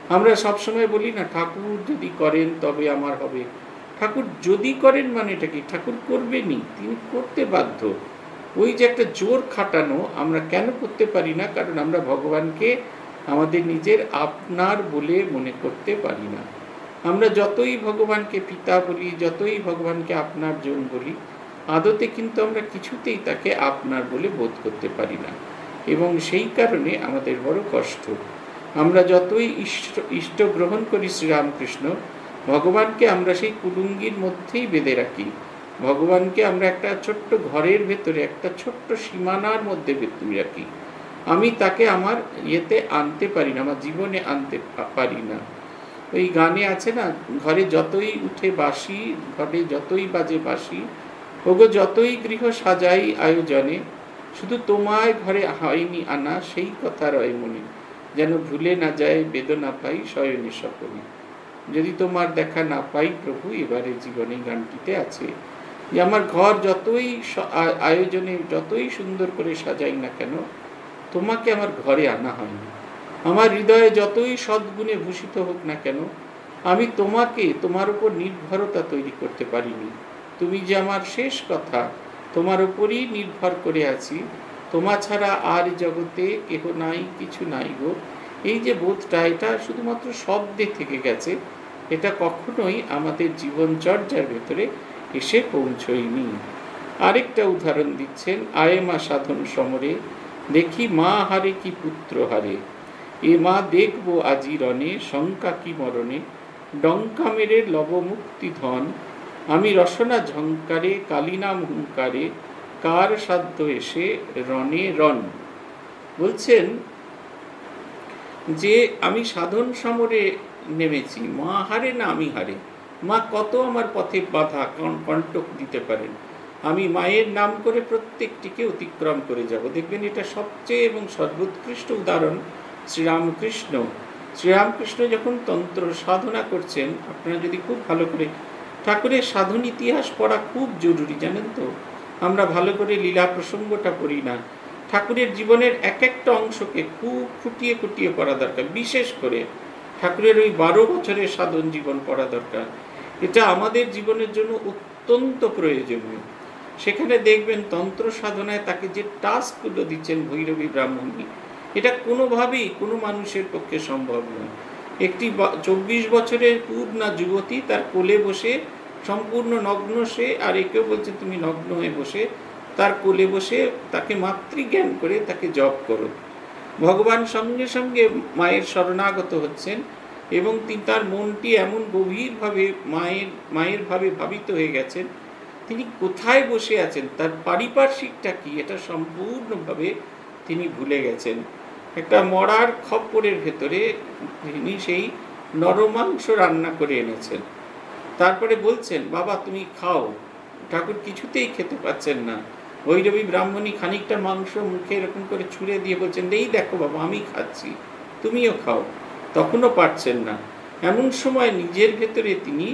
আমরা সবসময় বলি না, ঠাকুর যদি করেন তবে আমার হবে। ঠাকুর যদি করেন মানে এটা কি? ঠাকুর করবেনই, তিনি করতে বাধ্য। ওই যে একটা জোর খাটানো আমরা কেন করতে পারি না? কারণ আমরা ভগবানকে আমাদের নিজের আপনার বলে মনে করতে পারি না। আমরা যতই ভগবানকে পিতা বলি, যতই ভগবানকে আপনার জন বলি, আদতে কিন্তু আমরা কিছুতেই তাকে আপনার বলে বোধ করতে পারি না, এবং সেই কারণে আমাদের বড় কষ্ট। আমরা যতই ইষ্ট গ্রহণ করি শ্রীরামকৃষ্ণ, ভগবানকে আমরা সেই কুলুঙ্গির মধ্যেই বেঁধে রাখি। ভগবানকে আমরা একটা ছোট্ট ঘরের ভেতরে, একটা ছোট্ট সীমানার মধ্যে বেঁধে রাখি। আমি তাকে আমার ইয়েতে আনতে পারি না, আমার জীবনে আনতে পারি না। ওই গানে আছে না, ঘরে যতই উঠে বাসি, ঘরে যতই বাজে বাসি, ওগো যতই গৃহ সাজাই আয়োজনে, শুধু তোমায় ঘরে হয়নি আনা, সেই কথা রয় মনে, যেন ভুলে না যায় বেদনা পাই শয়নে সকলে। যদি তোমার দেখা না পাই প্রভু, এবারে জীবনে গানটিতে আছে যে আমার ঘর যতই আয়োজনে, যতই সুন্দর করে সাজাই না কেন, তোমাকে আমার ঘরে আনা হয়নি। আমার হৃদয়ে যতই সদ্গুণে ভূষিত হোক না কেন, আমি তোমাকে, তোমার উপর নির্ভরতা তৈরি করতে পারিনি। তুমি যে আমার শেষ কথা, তোমার উপরই নির্ভর করে আছি। তোমা ছাড়া আর জগতে কেহ নাই, কিছু নাই গো। এই যে বোধটা, এটা শুধুমাত্র শব্দে থেকে গেছে, এটা কখনোই আমাদের জীবনচর্যার ভেতরে এসে পৌঁছয়নি। আরেকটা উদাহরণ দিচ্ছেন, আয়ে মা সাধন সমরে, দেখি মা হারে কি পুত্র হারে, এ মা দেখবো আজি রণে, শঙ্কা কি মরণে, ডঙ্কা মেরে লব মুক্তি ধন, আমি রসনা ঝঙ্কারে, কালিনাম হুঙ্কারে, কার সাধ্য এসে রণে রণ। বলছেন যে আমি সাধন সমরে নেমেছি, মা হারে না আমি হারে। মা কত আমার পথে বাধা কণ্টক দিতে পারেন, আমি মায়ের নাম করে প্রত্যেকটিকে অতিক্রম করে যাব। দেখবেন এটা সবচেয়ে এবং সর্বোৎকৃষ্ট উদাহরণ শ্রীরামকৃষ্ণ। শ্রীরামকৃষ্ণ যখন তন্ত্র সাধনা করছেন, আপনারা যদি খুব ভালো করে, ঠাকুরের সাধন ইতিহাস পড়া খুব জরুরি, জানেন তো। আমরা ভালো করে লীলা প্রসঙ্গটা পড়ি না। ঠাকুরের জীবনের এক একটা অংশকে খুব খুঁটিয়ে খুঁটিয়ে পড়া দরকার। বিশেষ করে ঠাকুরের ওই 12 বছরের সাধন জীবন পড়া দরকার। এটা আমাদের জীবনের জন্য অত্যন্ত প্রয়োজনীয়। সেখানে দেখবেন তন্ত্র সাধনায় তাকে যে টাস্কগুলো দিচ্ছেন ভৈরবী ব্রাহ্মণী, এটা কোনোভাবেই কোনো মানুষের পক্ষে সম্ভব নয়। একটি 24 বছরের পূর্ণা যুবতী তার কোলে বসে, সম্পূর্ণ নগ্ন সে, আর একেও বলছে তুমি নগ্ন হয়ে বসে, তার কোলে বসে তাকে মাতৃজ্ঞান করে তাকে জপ করো। ভগবান সঙ্গে সঙ্গে মায়ের শরণাগত হচ্ছেন, এবং তার মনটি এমন গভীরভাবে মায়ের ভাবে ভাবিত হয়ে গেছেন, তিনি কোথায় বসে আছেন, তার পারিপার্শ্বিকটা কি, এটা সম্পূর্ণভাবে তিনি ভুলে গেছেন। একটা মরার খপ্পরের ভেতরে তিনি সেই নরমাংস রান্না করে এনেছেন। তারপরে বলছেন বাবা তুমি খাও। ঠাকুর কিছুতেই খেতে পাচ্ছেন না। ভৈরবী ব্রাহ্মণী খানিকটা মাংস মুখে এরকম করে ছুঁড়ে দিয়ে বলছেন, এই দেখো বাবা আমি খাচ্ছি, তুমিও খাও। তখনও পারছেন না। এমন সময় নিজের ভেতরে তিনি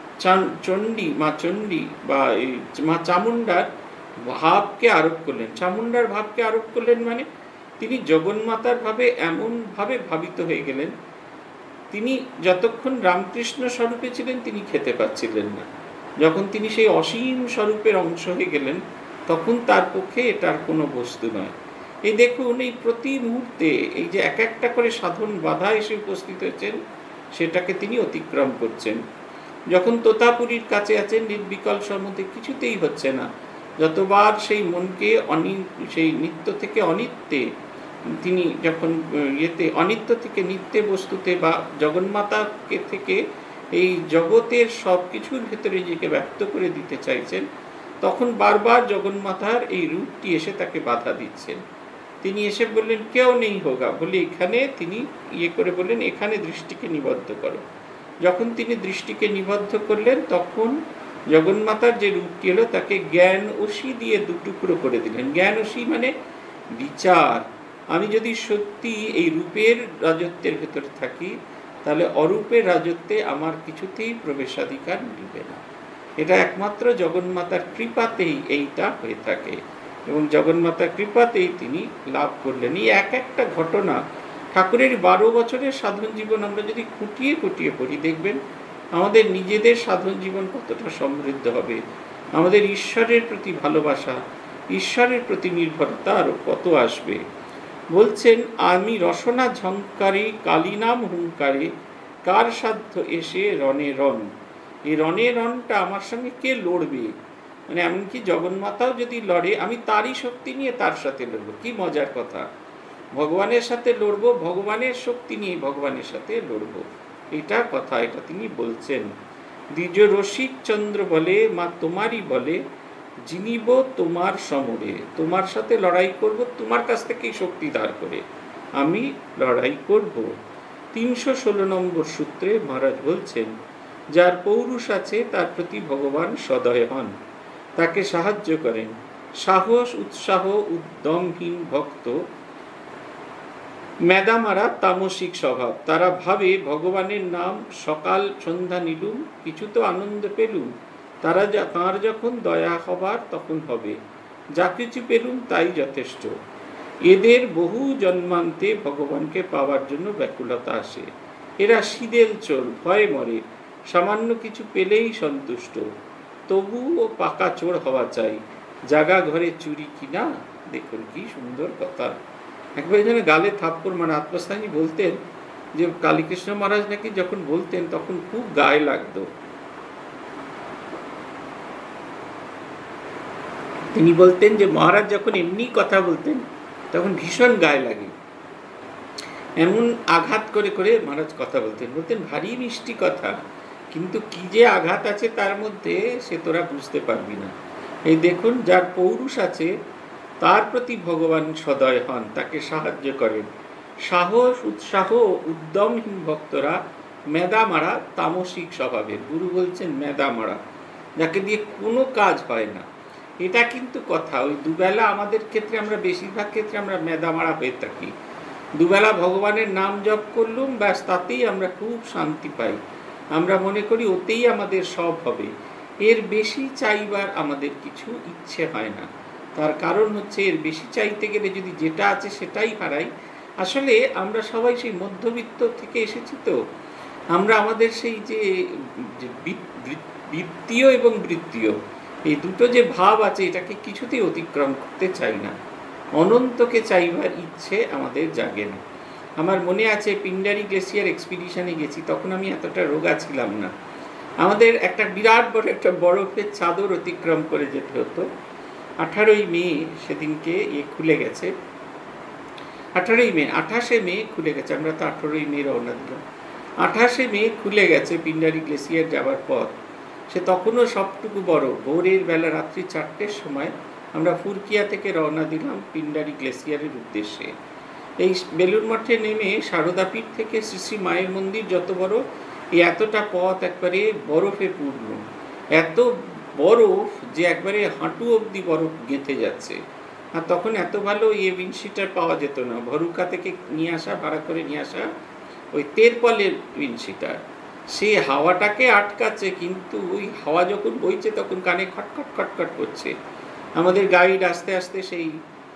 মা চণ্ডী বা মা চামুণ্ডার ভাবকে আরোপ করলেন। চামুণ্ডার ভাবকে আরোপ করলেন মানে তিনি জগন্মাতার ভাবে এমনভাবে ভাবিত হয়ে গেলেন, তিনি যতক্ষণ রামকৃষ্ণ স্বরূপে ছিলেন তিনি খেতে পাচ্ছিলেন না। যখন তিনি সেই অসীম স্বরূপের অংশ হয়ে গেলেন, তখন তার পক্ষে এটার কোনো বস্তু নয়। এই দেখুন, এই প্রতি মুহূর্তে এই যে এক একটা করে সাধন বাধা এসে উপস্থিত হয়েছেন, সেটাকে তিনি অতিক্রম করছেন। যখন তোতাপুরীর কাছে আছেন, নির্বিকল সম্বন্ধে কিছুতেই হচ্ছে না। যতবার সেই মনকে সেই নিত্য থেকে অনিত্যে, তিনি যখন অনিত্য থেকে নিত্যে বস্তুতে বা জগন্মাতাকে থেকে এই জগতের সব কিছুর ভেতরে নিজেকে ব্যক্ত করে দিতে চাইছেন, তখন বারবার জগন্মাতার এই রূপটি এসে তাকে বাধা দিচ্ছেন। তিনি এসে বললেন কেউ নেই হোগা বলে, এখানে তিনি করে বললেন এখানে দৃষ্টিকে নিবদ্ধ করো। যখন তিনি দৃষ্টিকে নিবদ্ধ করলেন, তখন জগন্মাতার যে রূপটি এলো তাকে জ্ঞান অসি দিয়ে দুটুকরো করে দিলেন। জ্ঞান অসি মানে বিচার। আমি যদি সত্যি এই রূপের রাজত্বের ভেতরে থাকি, তাহলে অরূপের রাজত্বে আমার কিছুতেই প্রবেশাধিকার মিলবে না। এটা একমাত্র জগন্মাতার কৃপাতেই এইটা হয়ে থাকে, এবং জগন্মাতার কৃপাতেই তিনি লাভ করলেন। এই এক একটা ঘটনা ঠাকুরের 12 বছরের সাধন জীবন আমরা যদি খুঁটিয়ে খুঁটিয়ে পড়ি, দেখবেন আমাদের নিজেদের সাধন জীবন কতটা সমৃদ্ধ হবে, আমাদের ঈশ্বরের প্রতি ভালোবাসা, ঈশ্বরের প্রতি নির্ভরতা আরও কত আসবে। বলছেন, আমি রসনা ঝঙ্কারে কালী নাম হুঙ্কারে কার সাধ্য এসে রণে রণ। এই রণে রণটা আমার সঙ্গে কে লড়বে, মানে এমনকি জগন্মাতাও যদি লড়ে, আমি তারই শক্তি নিয়ে তার সাথে লড়বো। কি মজার কথা, ভগবানের সাথে লড়বো, ভগবানের শক্তি নিয়ে ভগবানের সাথে লড়বো, এটা কথা, এটা তিনি বলছেন। দ্বিজ রসিক চন্দ্র বলে, মা তোমারই বলে, জিনিব তোমার সমরে, তোমার সাথে লড়াই করব, তোমার কাছ থেকেই শক্তি ধার করে আমি লড়াই করব। 316 নম্বর সূত্রে মহারাজ বলছেন, যার পৌরুষ আছে তার প্রতি ভগবান সদয় হন, তাকে সাহায্য করেন। সাহস উৎসাহ উদ্যমহীন ভক্ত মেদামারা তামসিক স্বভাব, তারা ভাবে ভগবানের নাম সকাল সন্ধ্যা নিলুম, কিছু তো আনন্দ পেলুম, তাঁর যখন দয়া হবার তখন হবে, যা কিছু পেলুম তাই যথেষ্ট। এদের বহু জন্মান্তে ভগবানকে পাওয়ার জন্য ব্যাকুলতা আসে। এরা শীদেল চোর, ভয়ে মরে, সামান্য কিছু পেলেই সন্তুষ্ট, তবুও পাকা চোর হওয়া চাই, জাগা ঘরে চুরি কিনা। দেখুন কি সুন্দর কথা, একবার যেন গালে থাপ্পড়, মানে আত্মস্থানী বলতেন যে কালীকৃষ্ণ মহারাজ নাকি যখন বলতেন তখন খুব গায়ে লাগতো। তিনি বলতেন যে মহারাজ যখন এমনি কথা বলতেন তখন ভীষণ গায়ে লাগে, এমন আঘাত করে করে মহারাজ কথা বলতেন, বলতেন ভারী মিষ্টি কথা, কিন্তু কি যে আঘাত আছে তার মধ্যে সে তোরা বুঝতে পারবি না। এই দেখুন, যার পৌরুষ আছে তার প্রতি ভগবান সদয় হন, তাকে সাহায্য করেন। সাহস উৎসাহ উদ্যমহীন ভক্তরা মেদামারা তামসিক স্বভাবের। গুরু বলছেন মেদামারা, যাকে দিয়ে কোনো কাজ হয় না। এটা কিন্তু কথা, ওই দুবেলা আমাদের ক্ষেত্রে, আমরা বেশিরভাগ ক্ষেত্রে আমরা মেদামারা হয়ে থাকি। দুবেলা ভগবানের নাম জপ করলুম, ব্যাস তাতেই আমরা খুব শান্তি পাই, আমরা মনে করি ওতেই আমাদের সব হবে, এর বেশি চাইবার আমাদের কিছু ইচ্ছে হয় না। তার কারণ হচ্ছে, এর বেশি চাইতে গেলে যদি যেটা আছে সেটাই হারাই। আসলে আমরা সবাই সেই মধ্যবিত্ত থেকে এসেছি, তো আমরা আমাদের সেই যে বৃত্তীয় এবং বৃত্তীয় এই দুটো যে ভাব আছে, এটাকে কিছুতেই অতিক্রম করতে চাই না, অনন্তকে চাইবার ইচ্ছে আমাদের জাগে না। আমার মনে আছে পিন্ডারি গ্লেসিয়ার এক্সপিডিশনে গেছি, তখন আমি এতটা রোগা ছিলাম না। আমাদের একটা বিরাট বড় একটা বরফের চাদর অতিক্রম করে যেতে হতো। 18ই মে সেদিনকে খুলে গেছে, 28শে মে খুলে গেছে, আমরা তো 18ই মে রওনা দিলাম, 28শে মে খুলে গেছে পিন্ডারি গ্লেসিয়ার যাওয়ার পর। সে তখনও সবটুকু বড়। ভোরের বেলা রাত্রি 4টের সময় আমরা ফুরকিয়া থেকে রওনা দিলাম পিন্ডারি গ্লেসিয়ারের উদ্দেশ্যে। এই বেলুর মঠে নেমে সারদাপীঠ থেকে শ্রী শ্রী মায়ের মন্দির যত বড়, এই এতটা পথ একবারে বরফে পূর্ণ, এত বরফ যে একবারে হাঁটু অবধি বরফ গেঁথে যাচ্ছে। আর তখন এত ভালো উইন্ডশিটার পাওয়া যেত না, ভরুকা থেকে নিয়ে আসা, ভাড়া করে নিয়ে আসা ওই তেরপলের উইন্ডশিটার, সে হাওয়াটাকে আটকাচ্ছে, কিন্তু ওই হাওয়া যখন বইছে তখন কানে খটখট খটখট করছে। আমাদের গাইড আস্তে আস্তে সেই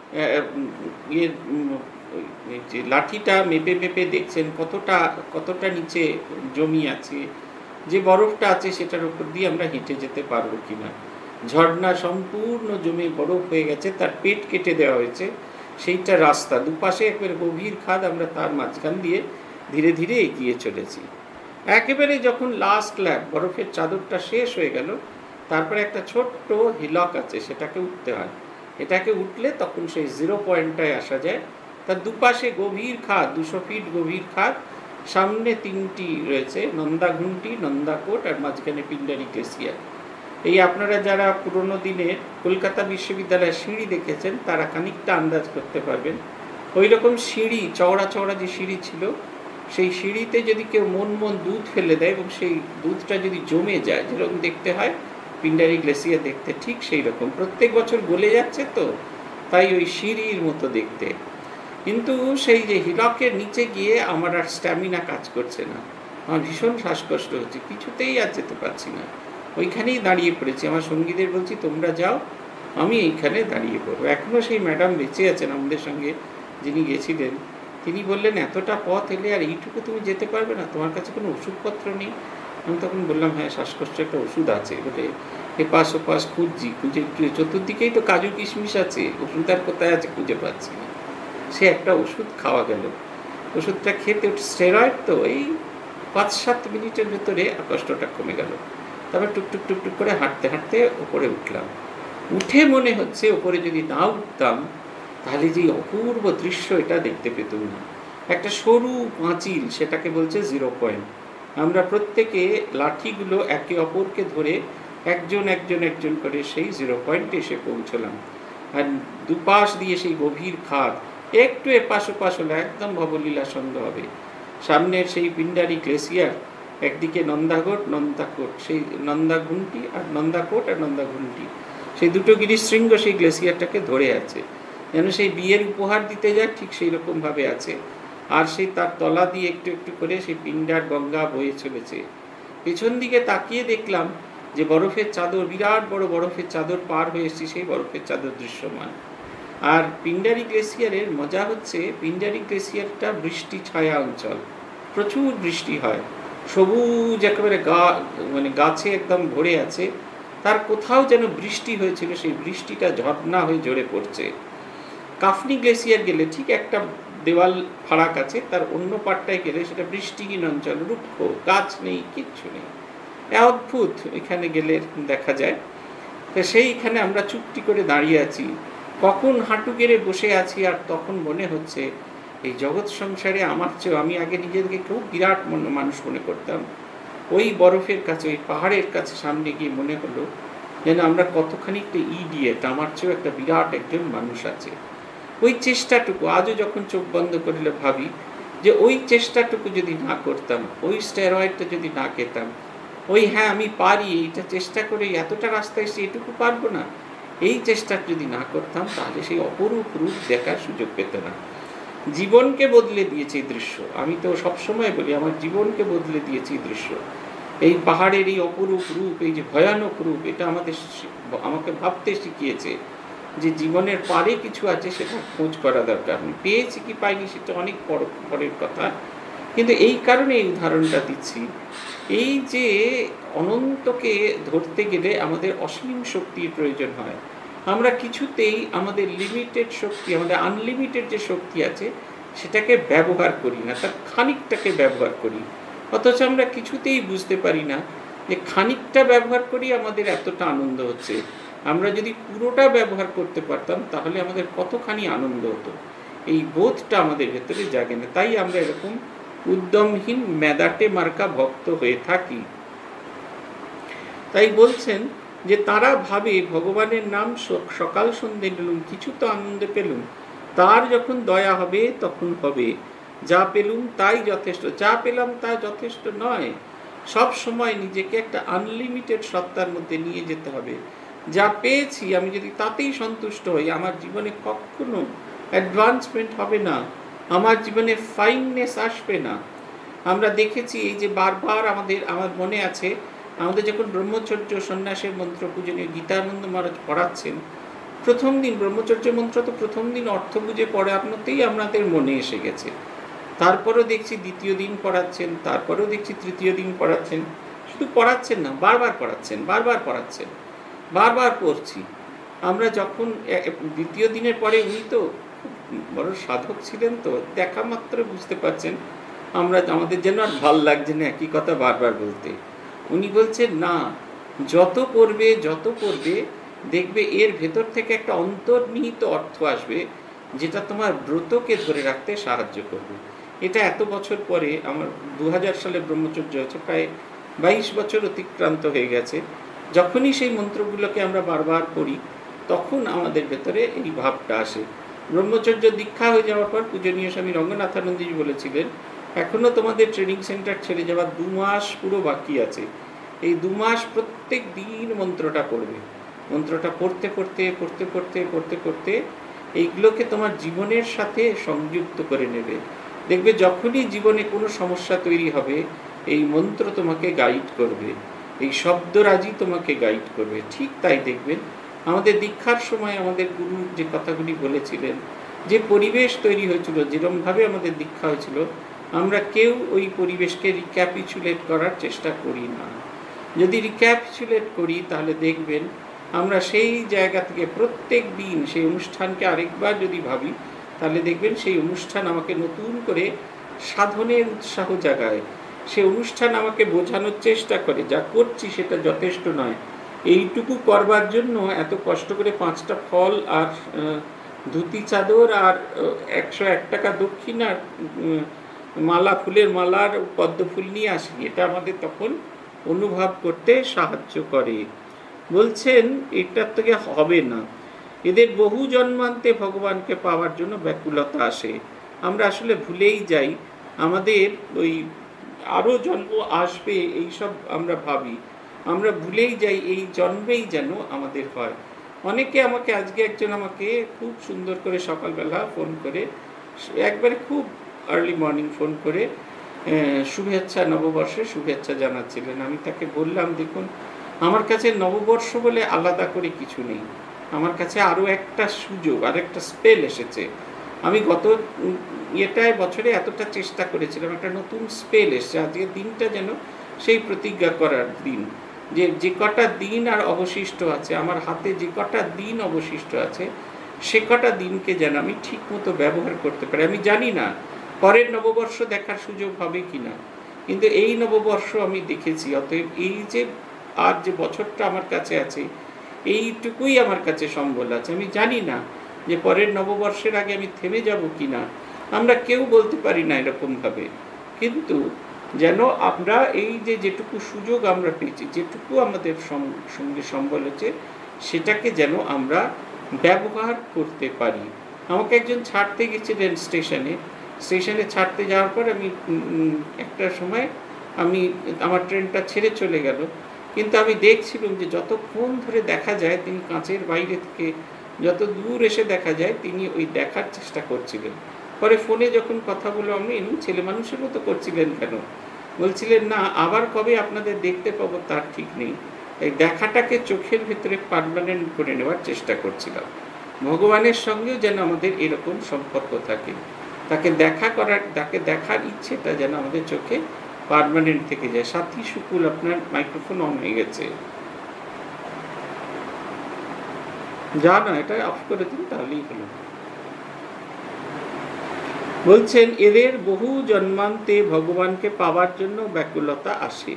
যে লাঠিটা মেপে মেপে দেখছেন কতটা নিচে জমি আছে, যে বরফটা আছে সেটার উপর দিয়ে আমরা হেঁটে যেতে পারবো কিনা। ঝর্ণা সম্পূর্ণ জমে বরফ হয়ে গেছে, তার পেট কেটে দেওয়া হয়েছে, সেইটা রাস্তা, দুপাশে একবারে গভীর খাদ, আমরা তার মাঝখান দিয়ে ধীরে ধীরে এগিয়ে চলেছি। একেবারে যখন লাস্ট ল্যাপ, বরফের চাদরটা শেষ হয়ে গেল, তারপরে একটা ছোট্ট হিলক আছে, সেটাকে উঠতে হয়। এটাকে উঠলে তখন সেই 0 পয়েন্টটায় আসা যায়। তার দুপাশে গভীর খাদ, 200 ফিট গভীর খাদ, সামনে 3টি রয়েছে, নন্দাঘুন্টি, নন্দাকোট, আর মাঝখানে পিন্ডারি গ্লেসিয়ার। এই আপনারা যারা পুরনো দিনের কলকাতা বিশ্ববিদ্যালয়ের সিঁড়ি দেখেছেন তারা খানিকটা আন্দাজ করতে পারবেন। ওই রকম সিঁড়ি, চওড়া চওড়া যে সিঁড়ি ছিল, সেই সিঁড়িতে যদি কেউ মন দুধ ফেলে দেয় এবং সেই দুধটা যদি জমে যায়, যেরকম দেখতে হয় পিন্ডারি গ্লেসিয়ার দেখতে, ঠিক সেই রকম প্রত্যেক বছর গলে যাচ্ছে, তো তাই ওই সিঁড়ির মতো দেখতে। কিন্তু সেই যে হিলকের নিচে গিয়ে আমার আর স্ট্যামিনা কাজ করছে না, আমার ভীষণ শ্বাসকষ্ট হচ্ছে, কিছুতেই আর যেতে পারছি না। ওইখানেই দাঁড়িয়ে পড়েছি, আমার সঙ্গীদের বলছি তোমরা যাও, আমি এইখানে দাঁড়িয়ে পড়বো। এখনও সেই ম্যাডাম বেঁচে আছেন আমাদের সঙ্গে, যিনি গেছিলেন, তিনি বললেন, এতটা পথ এলে আর এইটুকু তুমি যেতে পারবে না, তোমার কাছে কোনো ওষুধপত্র নেই? আমি তখন বললাম, হ্যাঁ, শ্বাসকষ্টের একটা ওষুধ আছে। বলে এপাশ ওপাশ খুঁজছি, খুঁজে চতুর্দিকেই তো কাজু কিশমিশ আছে, ওষুধ আর কোথায় আছে খুঁজে পাচ্ছি না। সে একটা ওষুধ খাওয়া গেল। ওষুধটা খেতে, স্টেরয়েড তো, এই 5-7 মিনিটের ভেতরে কষ্টটা কমে গেল। তারপর টুকটুক টুকটুক করে হাঁটতে হাঁটতে ওপরে উঠলাম। উঠে মনে হচ্ছে ওপরে যদি না উঠতাম তাহলে যে অপূর্ব দৃশ্য এটা দেখতে পেতাম না। একটা সরু পাঁচিল, সেটাকে বলছে 0 পয়েন্ট। আমরা প্রত্যেকে লাঠিগুলো একে অপরকে ধরে একজন একজন একজন করে সেই 0 পয়েন্টে এসে পৌঁছলাম। আর দুপাশ দিয়ে সেই গভীর খাদ, একটু এপাশ ওপাশ হলে একদম ভবলীলা সন্দেহ হবে। সামনের সেই পিন্ডারি গ্লেসিয়ার, একদিকে নন্দাঘোট নন্দাকোট, সেই নন্দাঘুন্টি আর নন্দাকোট আর নন্দাঘুন্টি, সেই দুটো গিরিশৃঙ্গ সেই গ্লেসিয়ারটাকে ধরে আছে, যেন সেই বিয়ের উপহার দিতে যায় ঠিক সেই রকমভাবে আছে। আর সেই তার তলা দিয়ে একটু একটু করে সেই পিন্ডার গঙ্গা বয়ে চলেছে। পেছন দিকে তাকিয়ে দেখলাম যে বরফের চাদর, বিরাট বড় বরফের চাদর পার হয়ে এসেছি, সেই বরফের চাদর দৃশ্যমান। আর পিন্ডারি গ্লেসিয়ারের মজা হচ্ছে, পিন্ডারি গ্লেসিয়ারটা বৃষ্টি ছায়া অঞ্চল, প্রচুর বৃষ্টি হয়, সবুজ একেবারে মানে গাছে একদম ভরে আছে। তার কোথাও যেন বৃষ্টি হয়েছিল, সেই বৃষ্টিটা ঝর্ণা হয়ে ঝরে পড়ছে। কাফনি গ্লেসিয়ার গেলে ঠিক একটা দেওয়াল ফারাক আছে, তার অন্য পাটটায় গেলে সেটা বৃষ্টিহীন অঞ্চল, রুক্ষ, গাছ নেই, কিচ্ছু নেই। অদ্ভুত এখানে গেলে দেখা যায়। তো সেইখানে আমরা চুপটি করে দাঁড়িয়ে আছি, কখন হাঁটু গেড়ে বসে আছি। আর তখন মনে হচ্ছে এই জগৎ সংসারে আমার চেয়েও, আমি আগে নিজেকে খুব বিরাট মানুষ মনে করতাম, ওই বরফের কাছে, ওই পাহাড়ের কাছে সামনে গিয়ে মনে হলো যেন আমরা কতখানি একটা ইডিয়েট, আমার চেয়েও একটা বিরাট একজন মানুষ আছে। ওই চেষ্টাটুকু আজও যখন চোখ বন্ধ করলে ভাবি যে ওই চেষ্টাটুকু যদি না করতাম, ওই স্টেরয়েডটা যদি না খেতাম, ওই হ্যাঁ আমি পারি, এইটা চেষ্টা করে এতটা রাস্তায় এসে এটুকু পারবো না, এই চেষ্টা যদি না করতাম তাহলে সেই অপরূপ রূপ দেখার সুযোগ পেত না। জীবনকে বদলে দিয়েছে এই দৃশ্য। আমি তো সবসময় বলি আমার জীবনকে বদলে দিয়েছে এই দৃশ্য। এই পাহাড়ের এই অপরূপ রূপ, এই যে ভয়ানক রূপ, এটা আমাকে ভাবতে শিখিয়েছে যে জীবনের পারে কিছু আছে, সেটা খোঁজ করা দরকার। আমি পেয়েছি কি পাইনি সেটা অনেক পরের কথা, কিন্তু এই কারণে এই উদাহরণটা দিচ্ছি। এই যে অনন্তকে ধরতে গেলে আমাদের অসীম শক্তির প্রয়োজন হয়। আমরা কিছুতেই আমাদের লিমিটেড শক্তি, আমাদের আনলিমিটেড যে শক্তি আছে সেটাকে ব্যবহার করি না, তার খানিকটাকে ব্যবহার করি। অথচ আমরা কিছুতেই বুঝতে পারি না যে খানিকটা ব্যবহার করি আমাদের এতটা আনন্দ হচ্ছে। আমরা যদি পুরোটা ব্যবহার করতে পারতাম তাহলে আমাদের কতখানি আনন্দ হতো, এই বোধটা আমাদের ভেতরে জাগে না। তাই আমরা এরকম উদ্যমহীন মেদাটে মার্কা ভক্ত হয়ে থাকি। তাই বলছেন যে তারা ভাবে ভগবানের নাম সকাল সন্ধ্যে নিলুম, কিছু তো আনন্দ পেলুম, তার যখন দয়া হবে তখন হবে, যা পেলুম তাই যথেষ্ট, যা পেলাম তা যথেষ্ট নয়। সব সময় নিজেকে একটা আনলিমিটেড সত্তার মধ্যে নিয়ে যেতে হবে। যা পেয়েছি আমি যদি তাতেই সন্তুষ্ট হই, আমার জীবনে কখনো অ্যাডভান্সমেন্ট হবে না, আমার জীবনে ফাইননেস আসবে না। আমরা দেখেছি এই যে বারবার আমার মনে আছে, আমাদের যখন ব্রহ্মচর্য সন্ন্যাসের মন্ত্র পূজনীয় গীতানন্দ মহারাজ পড়াচ্ছেন, প্রথম দিন ব্রহ্মচর্য মন্ত্র তো প্রথম দিন অর্থ বুঝে পড়ানোতেই আমাদের মনে এসে গেছে। তারপরেও দেখছি দ্বিতীয় দিন পড়াচ্ছেন, তারপরেও দেখছি তৃতীয় দিন পড়াচ্ছেন। শুধু পড়াচ্ছেন না, বারবার পড়াচ্ছেন, বারবার পড়ছি। আমরা যখন দ্বিতীয় দিনের পরে, উনি তো বড় সাধক ছিলেন, তো দেখা মাত্র বুঝতে পারছেন আমাদের যেন আর ভাল লাগছে না একই কথা বারবার বলতে। উনি বলছেন না, যত পড়বে দেখবে এর ভেতর থেকে একটা অন্তর্নিহিত অর্থ আসবে যেটা তোমার ব্রতকে ধরে রাখতে সাহায্য করবে। এটা এত বছর পরে, আমার 2000 সালে ব্রহ্মচর্য হয়েছে, প্রায় 22 বছর অতিক্রান্ত হয়ে গেছে। যখনই সেই মন্ত্রগুলোকে আমরা বারবার পড়ি তখন আমাদের ভেতরে এই ভাবটা আসে। ব্রহ্মচর্য দীক্ষা হয়ে যাওয়ার পর পূজনীয় স্বামী রঙ্গনাথানন্দজি বলেছিলেন, এখনো তোমাদের ট্রেনিং সেন্টার ছেড়ে যাওয়ার 2 মাস পুরো বাকি আছে। এই 2 মাস প্রত্যেক দিন মন্ত্রটা পড়বে। মন্ত্রটা পড়তে এইগুলোকে তোমার জীবনের সাথে সংযুক্ত করে নেবে। দেখবে যখনই জীবনে কোনো সমস্যা তৈরি হবে, এই মন্ত্র তোমাকে গাইড করবে, এই শব্দরাজি তোমাকে গাইড করবে। ঠিক তাই দেখবেন আমাদের দীক্ষার সময় আমাদের গুরু যে কথাগুলি বলেছিলেন, যে পরিবেশ তৈরি হয়েছিল, যেরকমভাবে আমাদের দীক্ষা হয়েছিল, আমরা কেউ ওই পরিবেশকে রিক্যাপিচুলেট করার চেষ্টা করি না। যদি রিক্যাপিচুলেট করি তাহলে দেখবেন আমরা সেই জায়গা থেকে প্রত্যেক দিন সেই অনুষ্ঠানকে আরেকবার যদি ভাবি, তাহলে দেখবেন সেই অনুষ্ঠান আমাকে নতুন করে সাধনের উৎসাহ জাগায়। সে অনুষ্ঠান আমাকে বোঝানোর চেষ্টা করে যা করছি সেটা যথেষ্ট নয়, এইটুকু করবার জন্য এত কষ্ট করে 5টা ফল আর ধুতি চাদর আর 101 টাকা দক্ষিণার মালা, ফুলের মালার পদ্ম ফুল নিয়ে আসি, এটা আমাদের তখন অনুভব করতে সাহায্য করে। বলছেন এটার থেকে হবে না, এদের বহু জন্মান্তে ভগবানকে পাওয়ার জন্য ব্যাকুলতা আসে। আমরা আসলে ভুলেই যাই আমাদের ওই আরও জন্ম আসবে এইসব আমরা ভাবি, আমরা ভুলেই যাই এই জন্মেই যেন আমাদের হয়। অনেকে আমাকে আজকে একজন আমাকে খুব সুন্দর করে সকালবেলা ফোন করে, একবারে খুব আর্লি মর্নিং ফোন করে শুভেচ্ছা, নববর্ষের শুভেচ্ছা জানাচ্ছিলেন। আমি তাকে বললাম, দেখুন আমার কাছে নববর্ষ বলে আলাদা করে কিছু নেই, আমার কাছে আরও একটা সুযোগ, আর একটা স্পেল এসেছে। আমি গত বছরে এতটা চেষ্টা করেছিলাম, একটা নতুন স্পেল এসেছে। আজকের দিনটা যেন সেই প্রতিজ্ঞা করার দিন, যে কটা দিন আর অবশিষ্ট আছে, আমার হাতে যে কটা দিন অবশিষ্ট আছে, সে কটা দিনকে যেন আমি ঠিক মতো ব্যবহার করতে পারি। আমি জানি না পরের নববর্ষ দেখার সুযোগ হবে কি না, কিন্তু এই নববর্ষ আমি দেখেছি। অতএব এই যে আর যে বছরটা আমার কাছে আছে, এইটুকুই আমার কাছে সম্বল আছে। আমি জানি না যে পরের নববর্ষের আগে আমি থেমে যাব কি না, আমরা কেউ বলতে পারি না এরকমভাবে। কিন্তু যেন আমরা এই যেটুকু সুযোগ আমরা পেয়েছি, যেটুকু আমাদের সঙ্গে সম্বল হচ্ছে, সেটাকে যেন আমরা ব্যবহার করতে পারি। আমাকে একজন ছাড়তে গেছিলেন স্টেশনে ছাড়তে যাওয়ার পর আমি একটা সময় আমার ট্রেনটা ছেড়ে চলে গেল, কিন্তু আমি দেখছিলাম যে যতক্ষণ ধরে দেখা যায় তিনি কাঁচের বাইরে থেকে যত দূর এসে দেখা যায় তিনি ওই দেখার চেষ্টা করছিলেন। পরে ফোনে যখন কথা বললাম, আমি ছেলে মানুষের মতো করছিলেন কেন? বলছিলেন, না আবার কবে আপনাদের দেখতে পাবো তার ঠিক নেই, এই দেখাটাকে চোখের ভেতরে পার্মানেন্ট করে নেওয়ার চেষ্টা করছিলাম। ভগবানের সঙ্গেও যেন আমাদের এরকম সম্পর্ক থাকে, তাকে দেখার ইচ্ছেটা যেন আমাদের চোখে পার্মানেন্ট থেকে যায়। সাথী শুকুল, আপনার মাইক্রোফোন অন হয়ে গেছে, যা না এটা অফ করে দিন তাহলেই হলো। বলছেন এদের বহু জন্মান্তে ভগবানকে পাওয়ার জন্য ব্যাকুলতা আসে।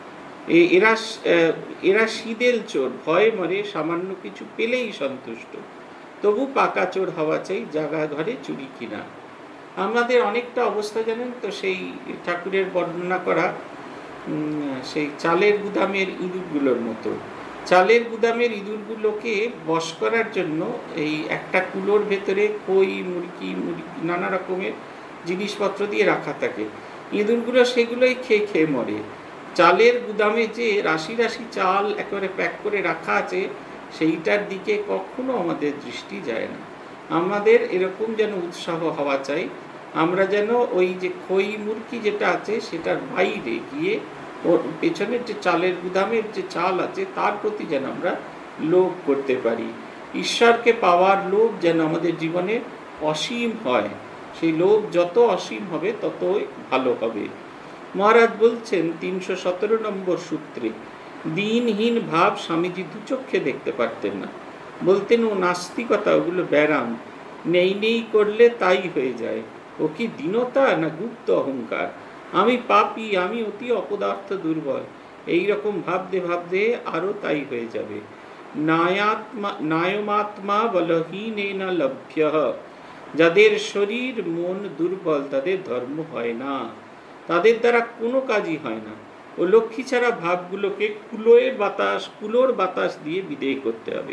এরা শীদেল চোর, ভয় মরে, সামান্য কিছু পেলেই সন্তুষ্ট, তবু পাকা চোর হওয়া চাই, জাগা ঘরে চুরি কিনা। আমাদের অনেকটা অবস্থা জানেন তো, সেই ঠাকুরের বর্ণনা করা সেই চালের গুদামের ইঁদুরগুলোর মতো। চালের গুদামের ইঁদুরগুলোকে বশ করার জন্য এই একটা কুলোর ভেতরে খই, মুরগি নানা রকমের জিনিসপত্র দিয়ে রাখা থাকে। ইঁদুরগুলো সেগুলোই খেয়ে মরে। চালের গুদামে যে রাশি রাশি চাল একেবারে প্যাক করে রাখা আছে, সেইটার দিকে কখনো আমাদের দৃষ্টি যায় না। আমাদের এরকম যেন উৎসাহ হওয়া চাই, আমরা যেন ওই যে খই মুরগি যেটা আছে সেটার বাইরে গিয়ে ওর পেছনের যে চালের গুদামের যে চাল আছে তার প্রতি যেন আমরা লোভ করতে পারি। ঈশ্বরকে পাওয়ার লোভ যেন আমাদের জীবনে অসীম হয়, সেই লোভ যত অসীম হবে ততই ভালো হবে। মহারাজ বলছেন 317 নম্বর সূত্রে, দিনহীন ভাব স্বামীজি দুচক্ষে দেখতে পারতেন না। বলতেন ও নাস্তিকতা, ওগুলো ব্যারাম, নেই করলে তাই হয়ে যায়। ও কি দীনতা না গুপ্ত অহংকার? আমি পাপী, আমি অতি অপদার্থ দুর্বল, এইরকম ভাবতে আরও তাই হয়ে যাবে। নায়মাত্মা বলহীনেনা লভ্য, যাদের শরীর মন দুর্বল তাদের ধর্ম হয় না, তাদের দ্বারা কোনো কাজই হয় না। ও লক্ষ্মী ছাড়া ভাবগুলোকে কুলোর বাতাস দিয়ে বিদেয় করতে হবে।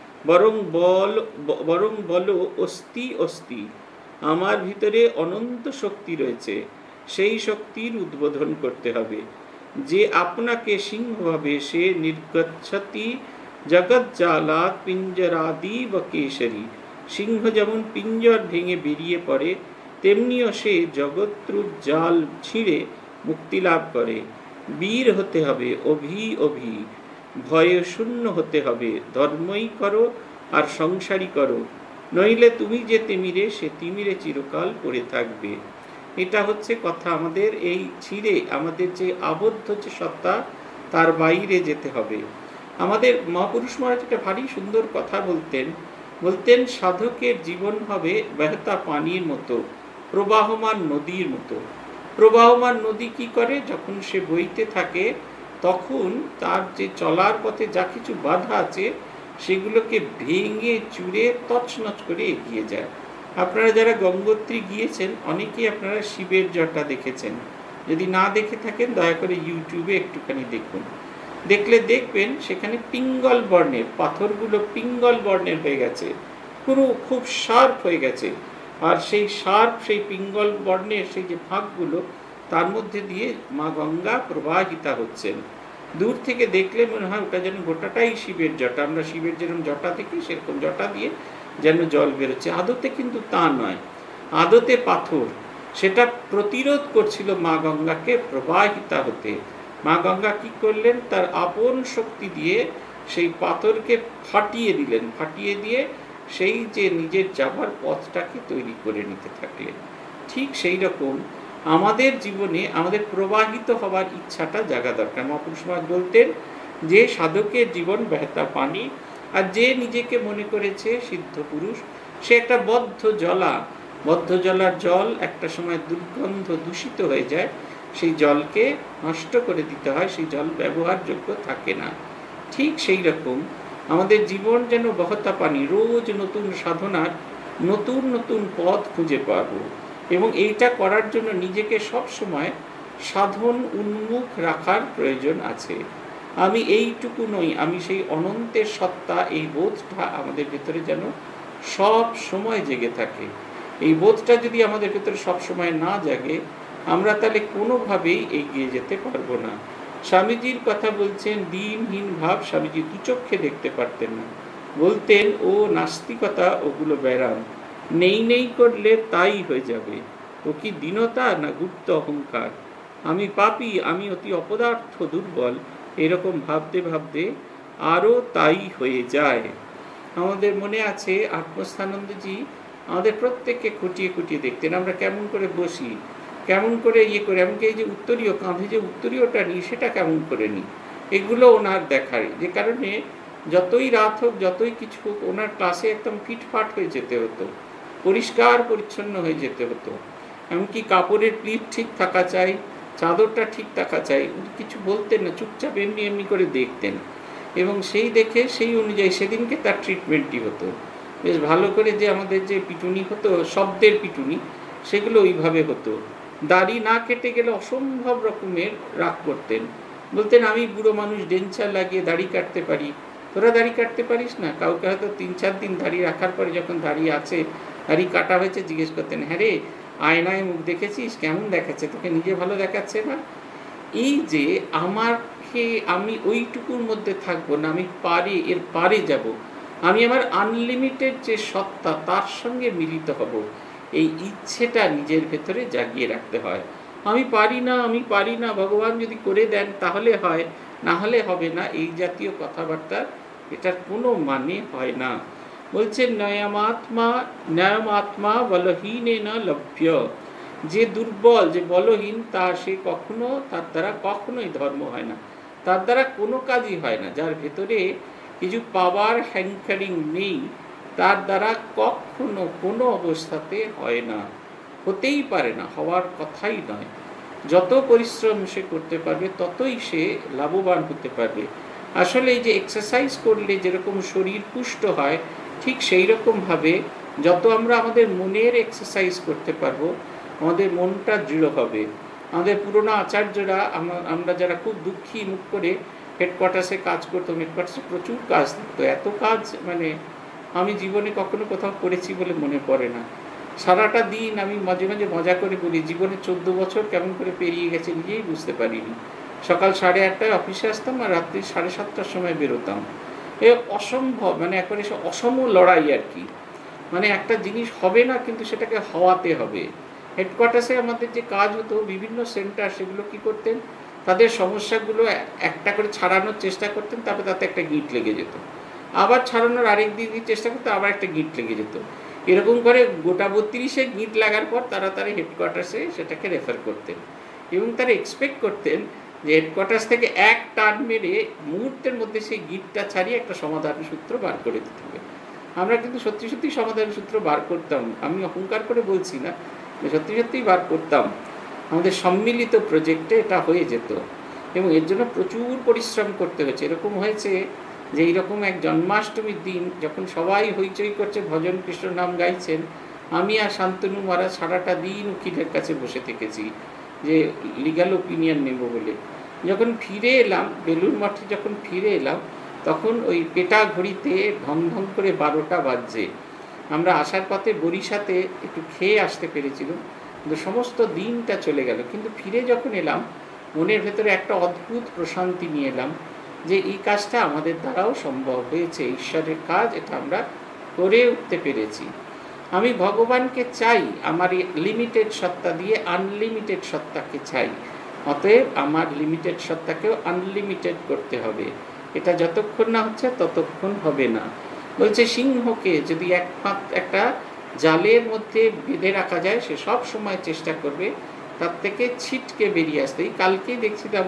বরং বলো অস্তি অস্তি, আমার ভিতরে অনন্ত শক্তি রয়েছে, সেই শক্তির উদ্বোধন করতে হবে। যে আপনাকে সিংহ ভাবে সে নির্গচ্ছতি জগজ্জালাৎ পিঞ্জরাদি বা কেশরী। সিংহ যেমন পিঞ্জর ভেঙে বেরিয়ে পড়ে, তেমনিও সে জগৎরূপ জাল ছিঁড়ে মুক্তি লাভ করে। বীর হতে হবে, অভি ভয়ে শূন্য হতে হবে, ধর্মই করো আর সংসারই করো, নইলে তুমি যে তিমিরে সে তিমিরে চিরকাল পড়ে থাকবে। এটা হচ্ছে কথা, আমাদের এই ছিঁড়ে আমাদের যে আবদ্ধ যে সত্তা তার বাইরে যেতে হবে। আমাদের মহাপুরুষ মহারাজ একটা ভারী সুন্দর কথা বলতেন সাধকের জীবন হবে বেহতা পানির মতো, প্রবাহমান নদীর মতো। প্রবাহমান নদী কি করে? যখন সে বইতে থাকে তখন তার যে চলার পথে যা কিছু বাধা আছে সেগুলোকে ভেঙে চুরে তছনছ করে এগিয়ে যায়। আপনারা যারা গঙ্গোত্রী গিয়েছেন অনেকেই আপনারা শিবের জটা দেখেছেন, যদি না দেখে থাকেন দয়া করে ইউটিউবে একটুখানি দেখুন। দেখলে দেখবেন সেখানে পিঙ্গল বর্ণের পাথরগুলো পিঙ্গল বর্ণের হয়ে গেছে, পুরো খুব শার্প হয়ে গেছে। আর সেই শার্প সেই পিঙ্গল বর্ণের সেই যে ফাঁকগুলো তার মধ্যে দিয়ে মা গঙ্গা প্রবাহিতা হচ্ছেন। দূর থেকে দেখলে মনে হয় ওটা যেন গোটাটাই শিবের জটা, আমরা শিবের যেরকম জটা দেখি সেরকম জটা দিয়ে যেন জল বেরোচ্ছে। আদতে কিন্তু তা নয়, আদতে পাথর। সেটা প্রতিরোধ করছিল মা গঙ্গাকে প্রবাহিতা হতে। মা গঙ্গা কি করলেন? তার আপন শক্তি দিয়ে সেই পাথরকে ফাটিয়ে দিলেন, ফাটিয়ে দিয়ে সেই যে নিজের যাবার পথটাকে তৈরি করে নিতে থাকলেন। ঠিক সেই রকম আমাদের জীবনে আমাদের প্রবাহিত হবার ইচ্ছাটা জাগা দরকার। মহাপুরুষ মহারাজ বলতেন যে সাধকের জীবন বেহতা পানি, আর যে নিজেকে মনে করেছে সিদ্ধ পুরুষ সে একটা বদ্ধ জলার জল একটা সময় দুর্গন্ধ দূষিত হয়ে যায়, সেই জলকে নষ্ট করে দিতে হয়, সেই জল ব্যবহারযোগ্য থাকে না। ঠিক সেই রকম আমাদের জীবন যেন বহতা পানি, রোজ নতুন সাধনার নতুন নতুন পথ খুঁজে পাবো, এবং এইটা করার জন্য নিজেকে সব সময় সাধন উন্মুখ রাখার প্রয়োজন আছে। আমি এইটুকু নই, আমি সেই অনন্তের সত্তা, এই বোধটা আমাদের ভেতরে যেন সব সময় জেগে থাকে। এই বোধটা যদি আমাদের ভেতরে সব সময় না জাগে আমরা তাহলে কোনোভাবেই এগিয়ে যেতে পারবো না। স্বামীজির কথা বলছেন দিনহীন ভাব স্বামীজি দুচক্ষে দেখতে পারতেন না, বলতেন ও নাস্তিকতা, ওগুলো ব্যারাম, নেই করলে তাই হয়ে যাবে। ও কি দীনতা না গুপ্ত অহংকার? আমি পাপী, আমি অতি অপদার্থ দুর্বল, এরকম ভাবতে ভাবতে আরও তাই হয়ে যায়। আমাদের মনে আছে আত্মস্থানন্দজি আমাদের প্রত্যেককে খুঁটিয়ে খুঁটিয়ে দেখতেন আমরা কেমন করে বসি, কেমন করে করে, এমনকি এই যে উত্তরীয় কাঁধে যে উত্তরীয়টা নিই সেটা কেমন করে নিই, এগুলো ওনার দেখার, যে কারণে যতই রাত হোক যতই কিছু হোক ওনার ক্লাসে একদম ফিটফাট হয়ে যেতে হতো, পরিষ্কার পরিচ্ছন্ন হয়ে যেতে হতো। এমনকি কাপড়ের প্লিট ঠিক থাকা চাই, চাদরটা ঠিক থাকা চাই, কিছু বলতেন না, চুপচাপ এমনি করে দেখতেন, এবং সেই দেখে সেই অনুযায়ী সেদিনকে তার ট্রিটমেন্টই হতো। বেশ ভালো করে যে আমাদের যে পিটুনি হতো, শব্দের পিটুনি, সেগুলো ওইভাবে হতো। দাড়ি না কেটে গেলে অসম্ভব রকমের রাগ করতেন, বলতেন আমি বুড়ো মানুষ ডেঞ্চার লাগিয়ে দাড়ি কাটতে পারি, তোরা দাড়ি কাটতে পারিস না? কাউকে হয়তো 3-4 দিন দাড়ি রাখার পরে যখন দাড়ি আছে, দাড়ি কাটা হয়েছে, জিজ্ঞেস করতেন হ্যাঁ রে আয়নায় মুখ দেখেছিস, কেমন দেখাচ্ছে, তোকে নিজে ভালো দেখাচ্ছে না? এই যে আমি ওইটুকুর মধ্যে থাকবো না, আমি এর পারে যাব, আমি আমার আনলিমিটেড যে সত্তা তার সঙ্গে মিলিত হব, এই ইচ্ছেটা নিজের ভেতরে জাগিয়ে রাখতে হয়। আমি পারি না, ভগবান যদি করে দেন তাহলে হয়, না হলে হবে না, এই জাতীয় কথাবার্তা এটার কোনো মানে হয় না। বলছেন ন্যায়মাত্মা বলহীনে না লভ্য, যে দুর্বল যে বলহীন তার দ্বারা কখনোই ধর্ম হয় না, তার দ্বারা কোনো কাজই হয় না। যার ভেতরে কিছু পাওয়ার হ্যাঙ্কারিং নেই তার দ্বারা কখনো কোনো অবস্থাতে হয় না, হতেই পারে না, হওয়ার কথাই নয়। যত পরিশ্রম সে করতে পারবে ততই সে লাভবান হতে পারবে। আসলে এই যে এক্সারসাইজ করলে যেরকম শরীর পুষ্ট হয়, ঠিক সেই রকমভাবে যত আমরা আমাদের মনের এক্সারসাইজ করতে পারবো আমাদের মনটা দৃঢ় হবে। আমাদের পুরোনো আচার্যরা, আমরা যারা খুব দুঃখী মুখ করে হেডকোয়ার্টার্সে কাজ করতাম, হেডকোয়ার্টার্সে প্রচুর কাজ থাকতো, এত কাজ মানে আমি জীবনে কখনো কোথাও করেছি বলে মনে পড়ে না। সারাটা দিন আমি মাঝে মাঝে মজা করে বলি জীবনে 14 বছর কেমন করে পেরিয়ে গেছে নিজেই বুঝতে পারিনি। সকাল 8:30টায় অফিসে আসতাম আর রাত্রি 7:30টার সময় বেরোতাম। এ অসম্ভব, মানে একবারে অসম লড়াই আর কি। মানে একটা জিনিস হবে না কিন্তু সেটাকে হওয়াতে হবে। হেডকোয়ার্টার্সে আমাদের যে কাজ হতো, বিভিন্ন সেন্টার, সেগুলো কি করতেন, তাদের সমস্যাগুলো একটা করে ছাড়ানোর চেষ্টা করতেন, তারপরে তাতে একটা গিট লেগে যেত। আবার ছাড়ানোর আরেক দিন চেষ্টা করতো, আবার একটা গিঁট লেগে যেত। এরকম করে গোটা 32-এ গিঁট লাগার পর তাড়াতাড়ি হেডকোয়ার্টার্সে সেটাকে রেফার করতেন, এবং তারা এক্সপেক্ট করতেন যে হেডকোয়ার্টার্স থেকে এক টান মেরে মুহূর্তের মধ্যে সেই গিঁটটা ছাড়িয়ে একটা সমাধান সূত্র বার করে দিতে হবে। আমরা কিন্তু সত্যি সত্যি সমাধান সূত্র বার করতাম, আমি অহংকার করে বলছি না, সত্যি সত্যিই বার করতাম। আমাদের সম্মিলিত প্রজেক্টে এটা হয়ে যেত, এবং এর জন্য প্রচুর পরিশ্রম করতে হয়েছে। এরকম হয়েছে যে এইরকম এক জন্মাষ্টমীর দিন যখন সবাই হইচই করছে, ভজন কৃষ্ণ নাম গাইছেন, আমি আর শান্তনু মহারাজ সারাটা দিন উকিলের কাছে বসে থেকেছি যে লিগ্যাল ওপিনিয়ন নেব বলে। যখন ফিরে এলাম বেলুড় মঠে, যখন ফিরে এলাম তখন ওই পেটা ঘড়িতে ঢং ঢং করে 12টা বাজছে। আমরা আসার পথে বরিশাতে একটু খেয়ে আসতে পেরেছিলাম, কিন্তু সমস্ত দিনটা চলে গেল। কিন্তু ফিরে যখন এলাম মনের ভেতরে একটা অদ্ভুত প্রশান্তি নিয়ে এলাম যে এই কাজটা আমাদের দ্বারাও সম্ভব হয়েছে, ঈশ্বরের কাজ, এটা আমরা করে উঠতে পেরেছি। আমি ভগবানকে চাই আমার লিমিটেড সত্তা দিয়ে আনলিমিটেড সত্তাকে চাই, অতএব আমার লিমিটেড সত্তাকেও আনলিমিটেড করতে হবে। এটা যতক্ষণ না হচ্ছে ততক্ষণ হবে না। বলছে সিংহকে যদি একটা জালের মধ্যে বেঁধে রাখা যায়, সে সব সময় চেষ্টা করবে তার থেকে ছিটকে বেরিয়ে আসতে। কালকেই দেখছিলাম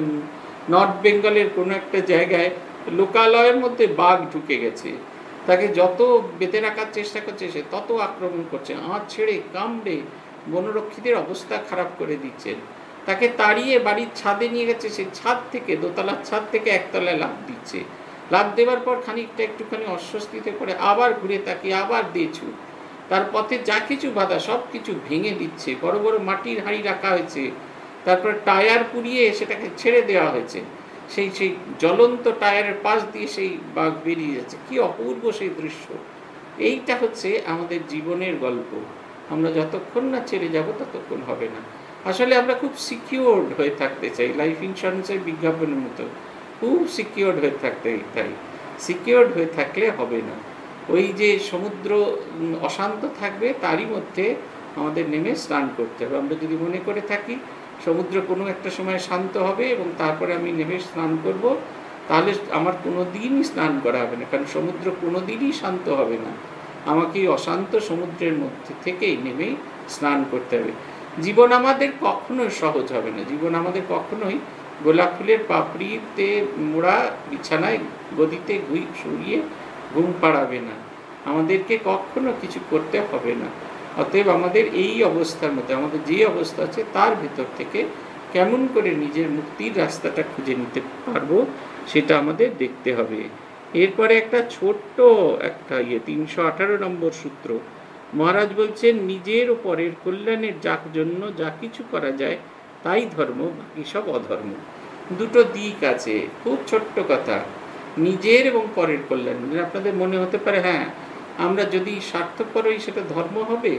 নর্থ বেঙ্গলের কোনো একটা জায়গায় লোকালয়ের মধ্যে বাঘ ঢুকে গেছে, তাকে যত বেঁধে রাখার চেষ্টা করছে সে তত আক্রমণ করছে, আঁচ ছেড়ে কামড়ে বনরক্ষীদের অবস্থা খারাপ করে দিচ্ছেন। তাকে তাড়িয়ে বাড়ির ছাদে নিয়ে গেছে, সেই ছাদ থেকে, দোতলার ছাদ থেকে একতলায় লাফ দিচ্ছে। লাফ দেওয়ার পর খানিকটা একটুখানি অস্বস্তিতে করে আবার ঘুরে তাকিয়ে আবার দিয়েছু। তার পথে যা কিছু বাধা সব কিছু ভেঙে দিচ্ছে। বড় বড় মাটির হাঁড়ি রাখা হয়েছে, তারপরে টায়ার পুড়িয়ে সেটাকে ছেড়ে দেওয়া হয়েছে, সেই জ্বলন্ত টায়ারের পাশ দিয়ে সেই বাঘ বেরিয়ে যাচ্ছে। কি অপূর্ব সেই দৃশ্য! এইটা হচ্ছে আমাদের জীবনের গল্প। আমরা যতক্ষণ না ছেড়ে যাব ততক্ষণ হবে না। আসলে আমরা খুব সিকিউরড হয়ে থাকতে চাই, লাইফ ইন্স্যুরেন্সের বিজ্ঞাপনের মতো খুব সিকিউরড হয়ে থাকতে চাই। সিকিউরড হয়ে থাকলে হবে না। ওই যে সমুদ্র অশান্ত থাকবে, তারই মধ্যে আমাদের নেমে স্নান করতে হবে। আমরা যদি মনে করে থাকি সমুদ্র কোনো একটা সময় শান্ত হবে এবং তারপরে আমি নেমে স্নান করব, তাহলে আমার কোনো দিনই স্নান করা হবে না, কারণ সমুদ্র কোনো দিনই শান্ত হবে না। আমাকে অশান্ত সমুদ্রের মধ্যে থেকেই নেমেই স্নান করতে হবে। জীবন আমাদের কখনোই সহজ হবে না, জীবন আমাদের কখনোই গোলাপ ফুলের পাপড়িতে মোড়া বিছানায় গদিতে শুইয়ে ঘুম পাড়াবে না। আমাদেরকে কখনো কিছু করতে হবে না। অতএব আমাদের এই অবস্থার মধ্যে, আমাদের যে অবস্থা আছে তার ভিতর থেকে কেমন করে নিজের মুক্তির রাস্তাটা খুঁজে নিতে পারবো সেটা আমাদের দেখতে হবে। এরপরে একটা ছোট্ট একটা 318 নম্বর সূত্র মহারাজ বলছেন, নিজের ও পরের কল্যাণের জন্য যা কিছু করা যায় তাই ধর্ম, বাকি সব অধর্ম। দুটো দিক আছে, খুব ছোট্ট কথা, নিজের এবং পরের কল্যাণ। আপনাদের মনে হতে পারে হ্যাঁ, আমরা যদি স্বার্থপর হই সেটা ধর্ম হবে।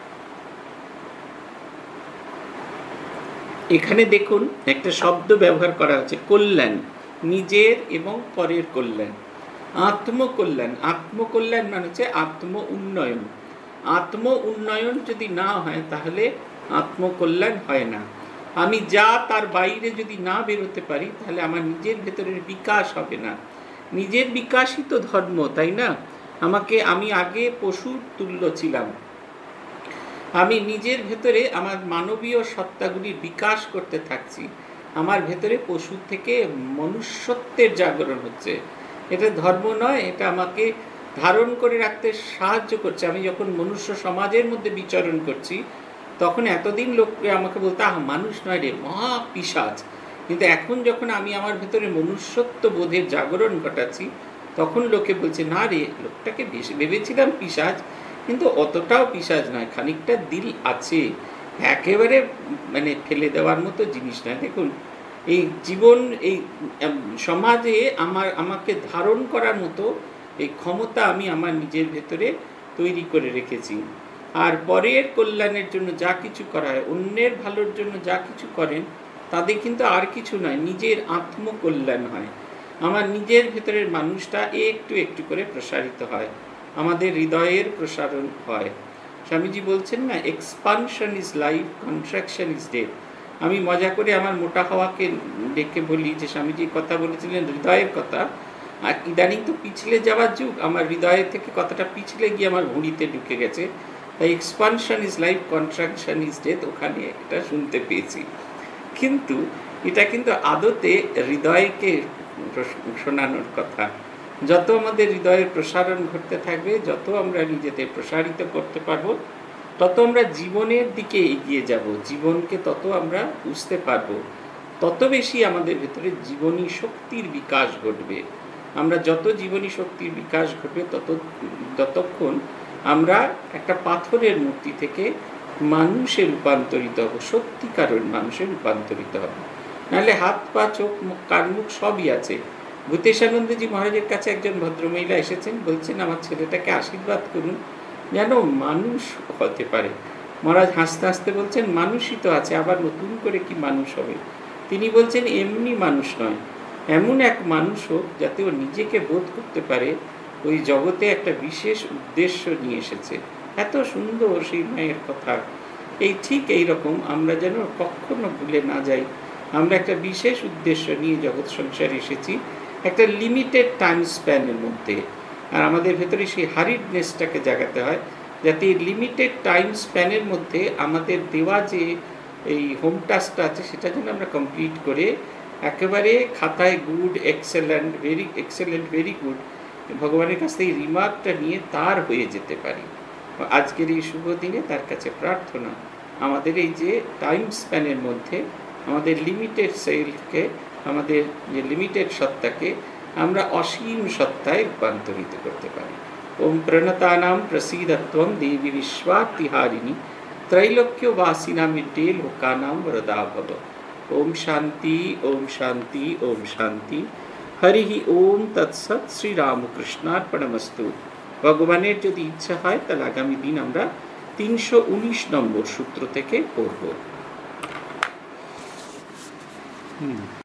এখানে দেখুন একটা শব্দ ব্যবহার করা হচ্ছে, কল্যাণ, নিজের এবং পরের কল্যাণ, আত্মকল্যাণ। আত্মকল্যাণ মানে হচ্ছে আত্ম উন্নয়ন। আত্ম উন্নয়ন যদি না হয় তাহলে আত্মকল্যাণ হয় না। আমি যা তার বাইরে যদি না বেরোতে পারি তাহলে আমার নিজের ভেতরের বিকাশ হবে না। নিজের বিকাশই তো ধর্ম, তাই না? আমি আগে পশুর তুল্য ছিলাম, আমি নিজের ভেতরে আমার মানবীয় সত্তাগুলির বিকাশ করতে থাকছি, আমার ভেতরে পশু থেকে মনুষ্যত্বের জাগরণ হচ্ছে। এটা ধর্ম নয়, এটা আমাকে ধারণ করে রাখতে সাহায্য করছে। আমি যখন মনুষ্য সমাজের মধ্যে বিচরণ করছি তখন এতদিন লোককে আমাকে বলতে মানুষ নয় রে, মহা পিশাচ। কিন্তু এখন যখন আমি আমার ভেতরে মনুষ্যত্ব বোধের জাগরণ ঘটাচ্ছি তখন লোকে বলছে না রে, লোকটাকে ভেবেছিলাম পিশাচ, কিন্তু অতটাও পিশাচ নয়, খানিকটা দিল আছে, একেবারে মানে ফেলে দেওয়ার মতো জিনিস নয়। দেখুন এই জীবন, এই সমাজে আমাকে ধারণ করার মতো এই ক্ষমতা আমি আমার নিজের ভেতরে তৈরি করে রেখেছি। আর পরের কল্যাণের জন্য যা কিছু করা হয়, অন্যের ভালোর জন্য যা কিছু করেন তাদের কিন্তু আর কিছু নয়, নিজের আত্মকল্যাণ হয়। আমার নিজের ভেতরের মানুষটা একটু একটু করে প্রসারিত হয়, আমাদের হৃদয়ের প্রসারণ হয়। স্বামীজি বলছেন না, expansion is life, contraction is death. আমি মজা করে আমার মোটা হওয়াকে ডেকে বলি যে স্বামীজি কথা বলেছিলেন হৃদয়ের কথা, আর ইদানিং তো পিছলে যাওয়ার যুগ, আমার হৃদয়ের থেকে কতটা পিছলে গিয়ে আমার ভুঁড়িতে ঢুকে গেছে। তাই expansion is life, contraction is death, ওখানে এটা শুনতে পেয়েছি। কিন্তু এটা কিন্তু আদতে হৃদয়কে শোনানোর কথা। যত আমাদের হৃদয়ের প্রসারণ ঘটতে থাকবে, যত আমরা নিজেদের প্রসারিত করতে পারবো, তত আমরা জীবনের দিকে এগিয়ে যাব, জীবনকে তত আমরা বুঝতে পারবো, তত বেশি আমাদের ভেতরে জীবনী শক্তির বিকাশ ঘটবে। আমরা যত জীবনী শক্তির বিকাশ ঘটবে ততক্ষণ আমরা একটা পাথরের মূর্তি থেকে মানুষে রূপান্তরিত হব, সত্যিকারের মানুষে রূপান্তরিত হব। নাহলে হাত পা চোখ মুখ কান মুখ সবই আছে। ভূতেশানন্দজি মহারাজের কাছে একজন ভদ্রমহিলা এসেছেন, বলছেন আমার ছেলেটাকে আশীর্বাদ করুন যেন মানুষ হতে পারে। মহারাজ হাসতে হাসতে বলছেন, মানুষই তো আছে, আবার নতুন করে কি মানুষ হবে? তিনি বলছেন, এমনি মানুষ নয়, এমন এক মানুষ হোক যাতে ও নিজেকে বোধ করতে পারে ওই জগতে একটা বিশেষ উদ্দেশ্য নিয়ে এসেছে। এত সুন্দর সেই মায়ের কথা। এই ঠিক এইরকম আমরা যেন কখনো ভুলে না যাই, আমরা একটা বিশেষ উদ্দেশ্য নিয়ে জগৎ সংসারে এসেছি, একটা লিমিটেড টাইম স্প্যানের মধ্যে। আর আমাদের ভেতরে সেই হারিডনেসটাকে জাগাতে হয়, যাতে এই লিমিটেড টাইম স্প্যানের মধ্যে আমাদের দেওয়া যে এই হোম টাস্কটা আছে সেটা যেন আমরা কমপ্লিট করে একেবারে খাতায় গুড, এক্সেলেন্ট, ভেরি গুড ভগবানের কাছ থেকে রিমার্কটা নিয়ে তার হয়ে যেতে পারি। আজকের এই শুভ দিনে তার কাছে প্রার্থনা, আমাদের এই যে টাইম স্প্যানের মধ্যে আমাদের লিমিটেড সেলফকে, আমাদের যে লিমিটেড সত্তাকে আমরা অসীম সত্তায় রূপান্তরিত করতে পারি। ওম প্রণতানাম প্রসীদত্বম দেবী বিশ্বাতিহারিণী त्रैलोक्यवासिना मिड्डे लोकानां वरदा भव। ओम शांति, ओम शांति, ओम शांति। हरि ओम तत्सत। श्री रामकृष्णार्पणमस्तु। ভগবানের যদি ইচ্ছা হয় তাহলে আগামী দিন আমরা 319 নম্বর সূত্র থেকে পড়ব।